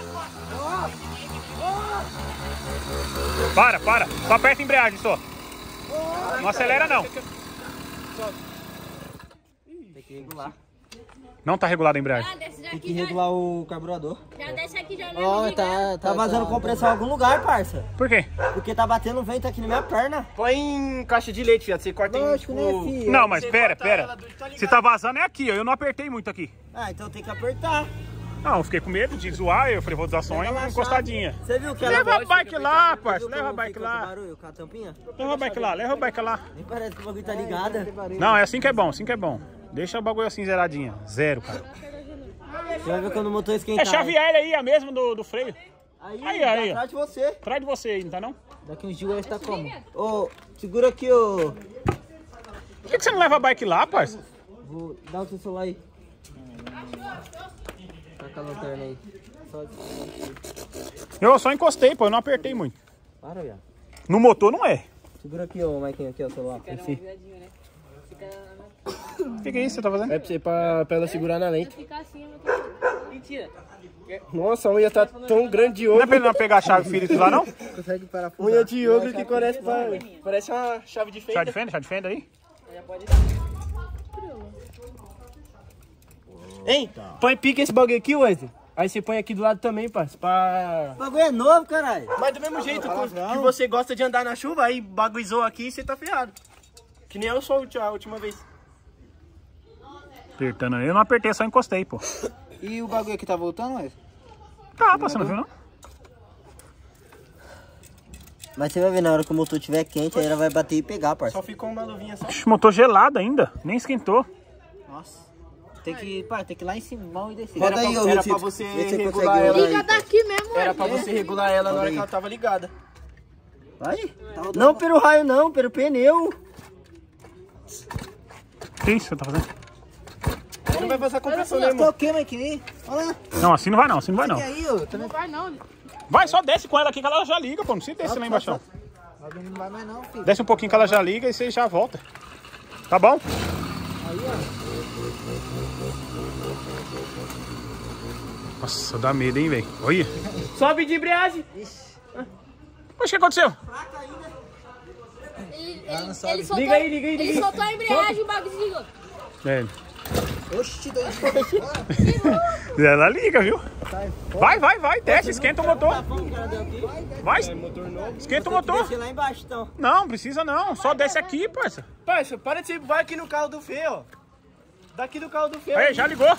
[SPEAKER 1] Para. Só aperta a embreagem, só. Não acelera, não.
[SPEAKER 4] Tem que regular.
[SPEAKER 1] Não tá regulada a embreagem.
[SPEAKER 4] Tem que regular o carburador.
[SPEAKER 5] Já desce aqui, já
[SPEAKER 4] Ó, tá vazando compressão em algum lugar, parça.
[SPEAKER 1] Por quê?
[SPEAKER 4] Porque tá batendo vento aqui na minha perna.
[SPEAKER 7] Põe em caixa de leite, viado. Você corta em,
[SPEAKER 4] Lógico, né, filho?
[SPEAKER 1] Não, mas pera. Se tá vazando é aqui, ó. Eu não apertei muito aqui.
[SPEAKER 4] Ah, então tem que apertar.
[SPEAKER 1] Não, eu fiquei com medo de zoar. Eu falei, vou dar só uma encostadinha.
[SPEAKER 4] Você viu que ela
[SPEAKER 1] Leva a
[SPEAKER 4] gosta?
[SPEAKER 1] bike lá, parça.
[SPEAKER 4] Viu
[SPEAKER 1] Leva a
[SPEAKER 4] como
[SPEAKER 1] bike
[SPEAKER 4] fica com
[SPEAKER 1] lá.
[SPEAKER 4] barulho com a tampinha?
[SPEAKER 1] Leva a bike lá.
[SPEAKER 4] Nem parece que o bagulho tá ligado.
[SPEAKER 1] Não, é assim que é bom, Deixa o bagulho assim zeradinha. Zero, cara.
[SPEAKER 4] Você vai ver quando o motor esquentar.
[SPEAKER 1] É chave aérea aí, a mesma do freio.
[SPEAKER 4] Aí,
[SPEAKER 1] Aí, ó.
[SPEAKER 4] atrás de você.
[SPEAKER 1] Atrás de você aí, não tá não?
[SPEAKER 4] Daqui uns dias vai estar como? Ô, segura aqui, ô.
[SPEAKER 1] Por que você não leva a bike lá, parça?
[SPEAKER 4] Vou dar o seu celular aí. Taca a lanterna aí. Só...
[SPEAKER 1] Eu só encostei, pô. Eu não apertei muito.
[SPEAKER 4] Para, viado.
[SPEAKER 1] No motor não é.
[SPEAKER 4] Segura aqui, ô, Maiquinho, aqui, ó, o celular. Assim.
[SPEAKER 1] O que é isso que você tá fazendo?
[SPEAKER 7] É pra ela segurar na lente.
[SPEAKER 5] Ficar assim,
[SPEAKER 2] Mentira.
[SPEAKER 7] Nossa, a unha tá tão grande de
[SPEAKER 1] Não é
[SPEAKER 7] ogro.
[SPEAKER 1] pra ele não pegar a chave Phillips lá, não?
[SPEAKER 4] Consegue parar
[SPEAKER 7] Unha de ogro que parece uma chave de
[SPEAKER 1] Chá
[SPEAKER 7] fenda.
[SPEAKER 1] de fenda aí.
[SPEAKER 7] Hein? Põe pique esse bagulho aqui, Wesley. Aí você põe aqui do lado também, parça.
[SPEAKER 4] O bagulho é novo, caralho.
[SPEAKER 7] Mas do mesmo jeito que você gosta de andar na chuva, aí baguizou aqui e você tá ferrado. Que nem eu sou a última vez.
[SPEAKER 1] Apertando aí. Eu não apertei, só encostei, pô.
[SPEAKER 4] E o bagulho aqui tá voltando, mas?
[SPEAKER 1] Tá, pô, você não viu, não?
[SPEAKER 4] Mas você vai ver na hora que o motor estiver quente, aí ela vai bater e pegar, parça.
[SPEAKER 7] Só ficou uma luvinha só.
[SPEAKER 1] Ixi, motor gelado ainda. Nem esquentou.
[SPEAKER 4] Nossa. Tem que ir lá em cima e descer.
[SPEAKER 7] Era pra-
[SPEAKER 4] ô,
[SPEAKER 7] era
[SPEAKER 4] Ricito.
[SPEAKER 7] pra você
[SPEAKER 4] Vê se
[SPEAKER 7] regular
[SPEAKER 4] consegue
[SPEAKER 7] ela
[SPEAKER 4] olhar
[SPEAKER 5] Liga
[SPEAKER 4] aí.
[SPEAKER 5] daqui mesmo,
[SPEAKER 7] Era pra você regular ela na hora que ela tava ligada.
[SPEAKER 4] Vai. Não pelo raio não, pelo pneu.
[SPEAKER 1] O que isso que você tá fazendo?
[SPEAKER 7] Aí não vai passar compressão, né, irmão?
[SPEAKER 4] Tá o que, Maiquinho? Olha lá.
[SPEAKER 1] Não, assim não vai não, assim não vai não.
[SPEAKER 4] E aí, ô. Também
[SPEAKER 5] Não vai não.
[SPEAKER 1] Vai, só desce com ela aqui que ela já liga, pô. Não precisa descer lá embaixo. Não.
[SPEAKER 4] não vai mais não, filho.
[SPEAKER 1] Desce um pouquinho que ela já liga e você já volta. Tá bom? Nossa, dá medo, hein, velho. Olha.
[SPEAKER 7] Sobe de embreagem.
[SPEAKER 1] Poxa, o que aconteceu?
[SPEAKER 5] Ele soltou,
[SPEAKER 7] Liga aí, liga aí, liga aí.
[SPEAKER 5] Ele soltou a embreagem e o bagulho desligou.
[SPEAKER 1] É.
[SPEAKER 4] Oxi, doido.
[SPEAKER 1] Ela liga, viu? Vai, desce, esquenta o motor. Vai, esquenta o motor.
[SPEAKER 4] Descer lá embaixo, então.
[SPEAKER 1] Não, precisa não, só desce aqui, parça.
[SPEAKER 7] Parça, para de ser, vai aqui no carro do Fê, ó. Daqui do carro do Fê.
[SPEAKER 1] Aí, já ligou.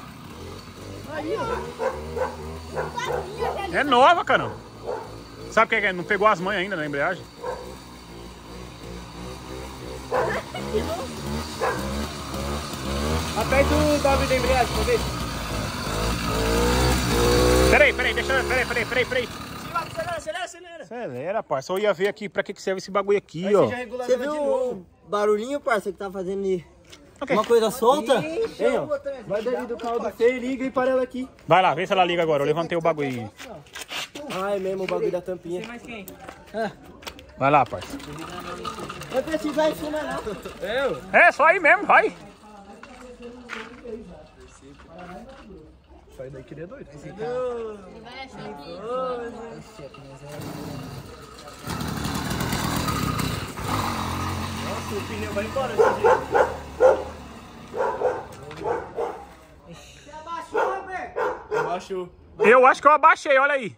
[SPEAKER 1] É nova, cara. Sabe o que é? Não pegou as manhas ainda na embreagem.
[SPEAKER 7] Aperta o W da embreagem, pra ver.
[SPEAKER 1] Peraí, deixa eu... Peraí.
[SPEAKER 7] Acelera.
[SPEAKER 1] Acelera, parça. Eu ia ver aqui pra que serve esse bagulho aqui, ó.
[SPEAKER 4] Você viu o barulhinho, parça, que tá fazendo ali? Uma coisa solta?
[SPEAKER 7] Hein, ó. Vai dali do carro do Fê, liga e para ela aqui.
[SPEAKER 1] Vai lá, vê se ela liga agora. Eu levantei o bagulho.
[SPEAKER 7] Ai, mesmo o bagulho da tampinha.
[SPEAKER 2] Tem mais quem?
[SPEAKER 1] Vai lá, parça.
[SPEAKER 4] Vai precisar em cima, não.
[SPEAKER 1] É, só aí mesmo, vai.
[SPEAKER 7] Sai daí que ele é doido.
[SPEAKER 5] Vai achar aqui.
[SPEAKER 7] Nossa, o pneu vai embora esse dia. Abaixou.
[SPEAKER 1] Eu acho que eu abaixei, olha aí.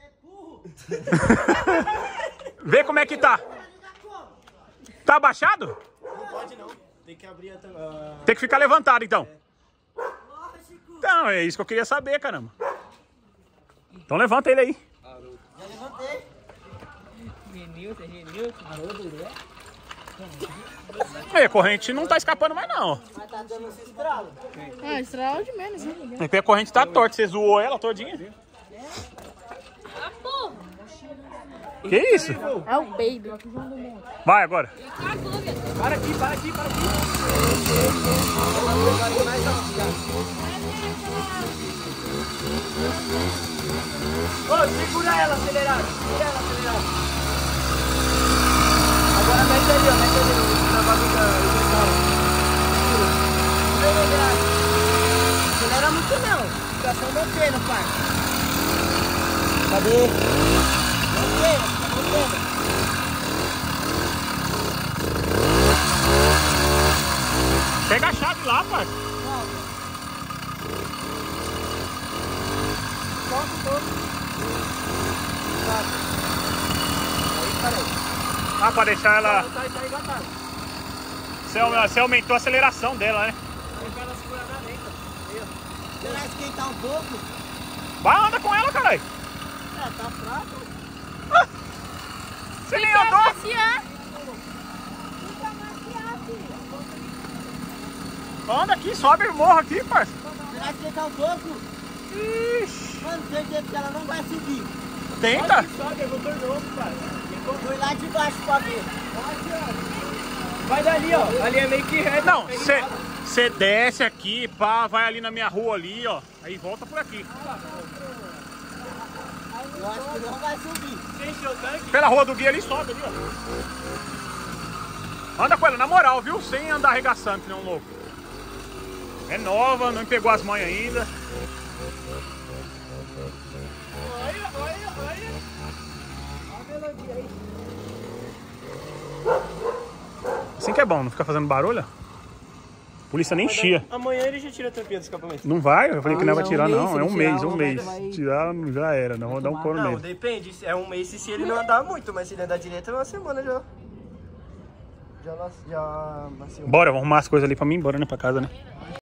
[SPEAKER 1] Vê como é que tá. Tá abaixado?
[SPEAKER 7] Não pode não. Tem que abrir a...
[SPEAKER 1] Tem que ficar levantado, então. Então, é isso que eu queria saber, caramba. Então levanta ele aí.
[SPEAKER 4] Já levantei.
[SPEAKER 1] Aí, a corrente não tá escapando mais, não.
[SPEAKER 4] Mas tá dando esse estralo.
[SPEAKER 5] Ah, estrala de menos, né?
[SPEAKER 1] É que a corrente tá torta. Você zoou ela todinha?
[SPEAKER 5] Ah, porra.
[SPEAKER 1] Que isso?
[SPEAKER 5] É o baby.
[SPEAKER 1] Vai agora.
[SPEAKER 7] Para aqui. Ô, segura ela acelerada. Agora mete ali, ó. Na bagulho da injeção.
[SPEAKER 4] Acelera muito não. Fica só mantendo, pai. Cadê? Mantendo.
[SPEAKER 1] Pega a chave lá, pai. Ah, pra deixar ela...
[SPEAKER 7] Tá engatado.
[SPEAKER 1] Você aumentou a aceleração dela, né?
[SPEAKER 7] Pra ela segurar na lenta.
[SPEAKER 4] Será que esquentar um pouco?
[SPEAKER 1] Vai, anda com ela, caralho.
[SPEAKER 4] Tá fraco.
[SPEAKER 1] Você nem andou. Anda aqui, sobe o morro aqui, parça.
[SPEAKER 4] Será que esquentar um pouco?
[SPEAKER 1] Ixi.
[SPEAKER 4] Mano, certeza que ela não vai subir.
[SPEAKER 1] Tenta.
[SPEAKER 7] Sobe, é motor novo, pai.
[SPEAKER 4] Foi lá de baixo pra ver.
[SPEAKER 7] Vai dali, ó. Ali é meio que reto.
[SPEAKER 1] Não, você desce aqui, pá, vai ali na minha rua ali, ó. Aí volta por aqui.
[SPEAKER 4] Eu acho que não vai subir.
[SPEAKER 7] Você encheu o tanque?
[SPEAKER 1] Pela rua do guia ali, sobe ali, ó. Anda com ela, na moral, viu? Sem andar arregaçando, que nem um louco. É nova, não pegou as manhas ainda.
[SPEAKER 7] Olha.
[SPEAKER 1] Assim que é bom, não ficar fazendo barulho. A polícia nem chia.
[SPEAKER 7] Amanhã ele já tira a tampinha do escapamento.
[SPEAKER 1] Não vai? Eu falei que não vai tirar, não. É um mês.
[SPEAKER 4] vai-
[SPEAKER 1] Tirar já era, não vou dar um couro
[SPEAKER 7] Não,
[SPEAKER 1] nele.
[SPEAKER 7] depende. É um mês se ele não andar muito, mas se ele andar direto é uma semana já. Já nasceu.
[SPEAKER 1] Bora, vamos arrumar as coisas ali pra mim ir embora, né? Pra casa, né?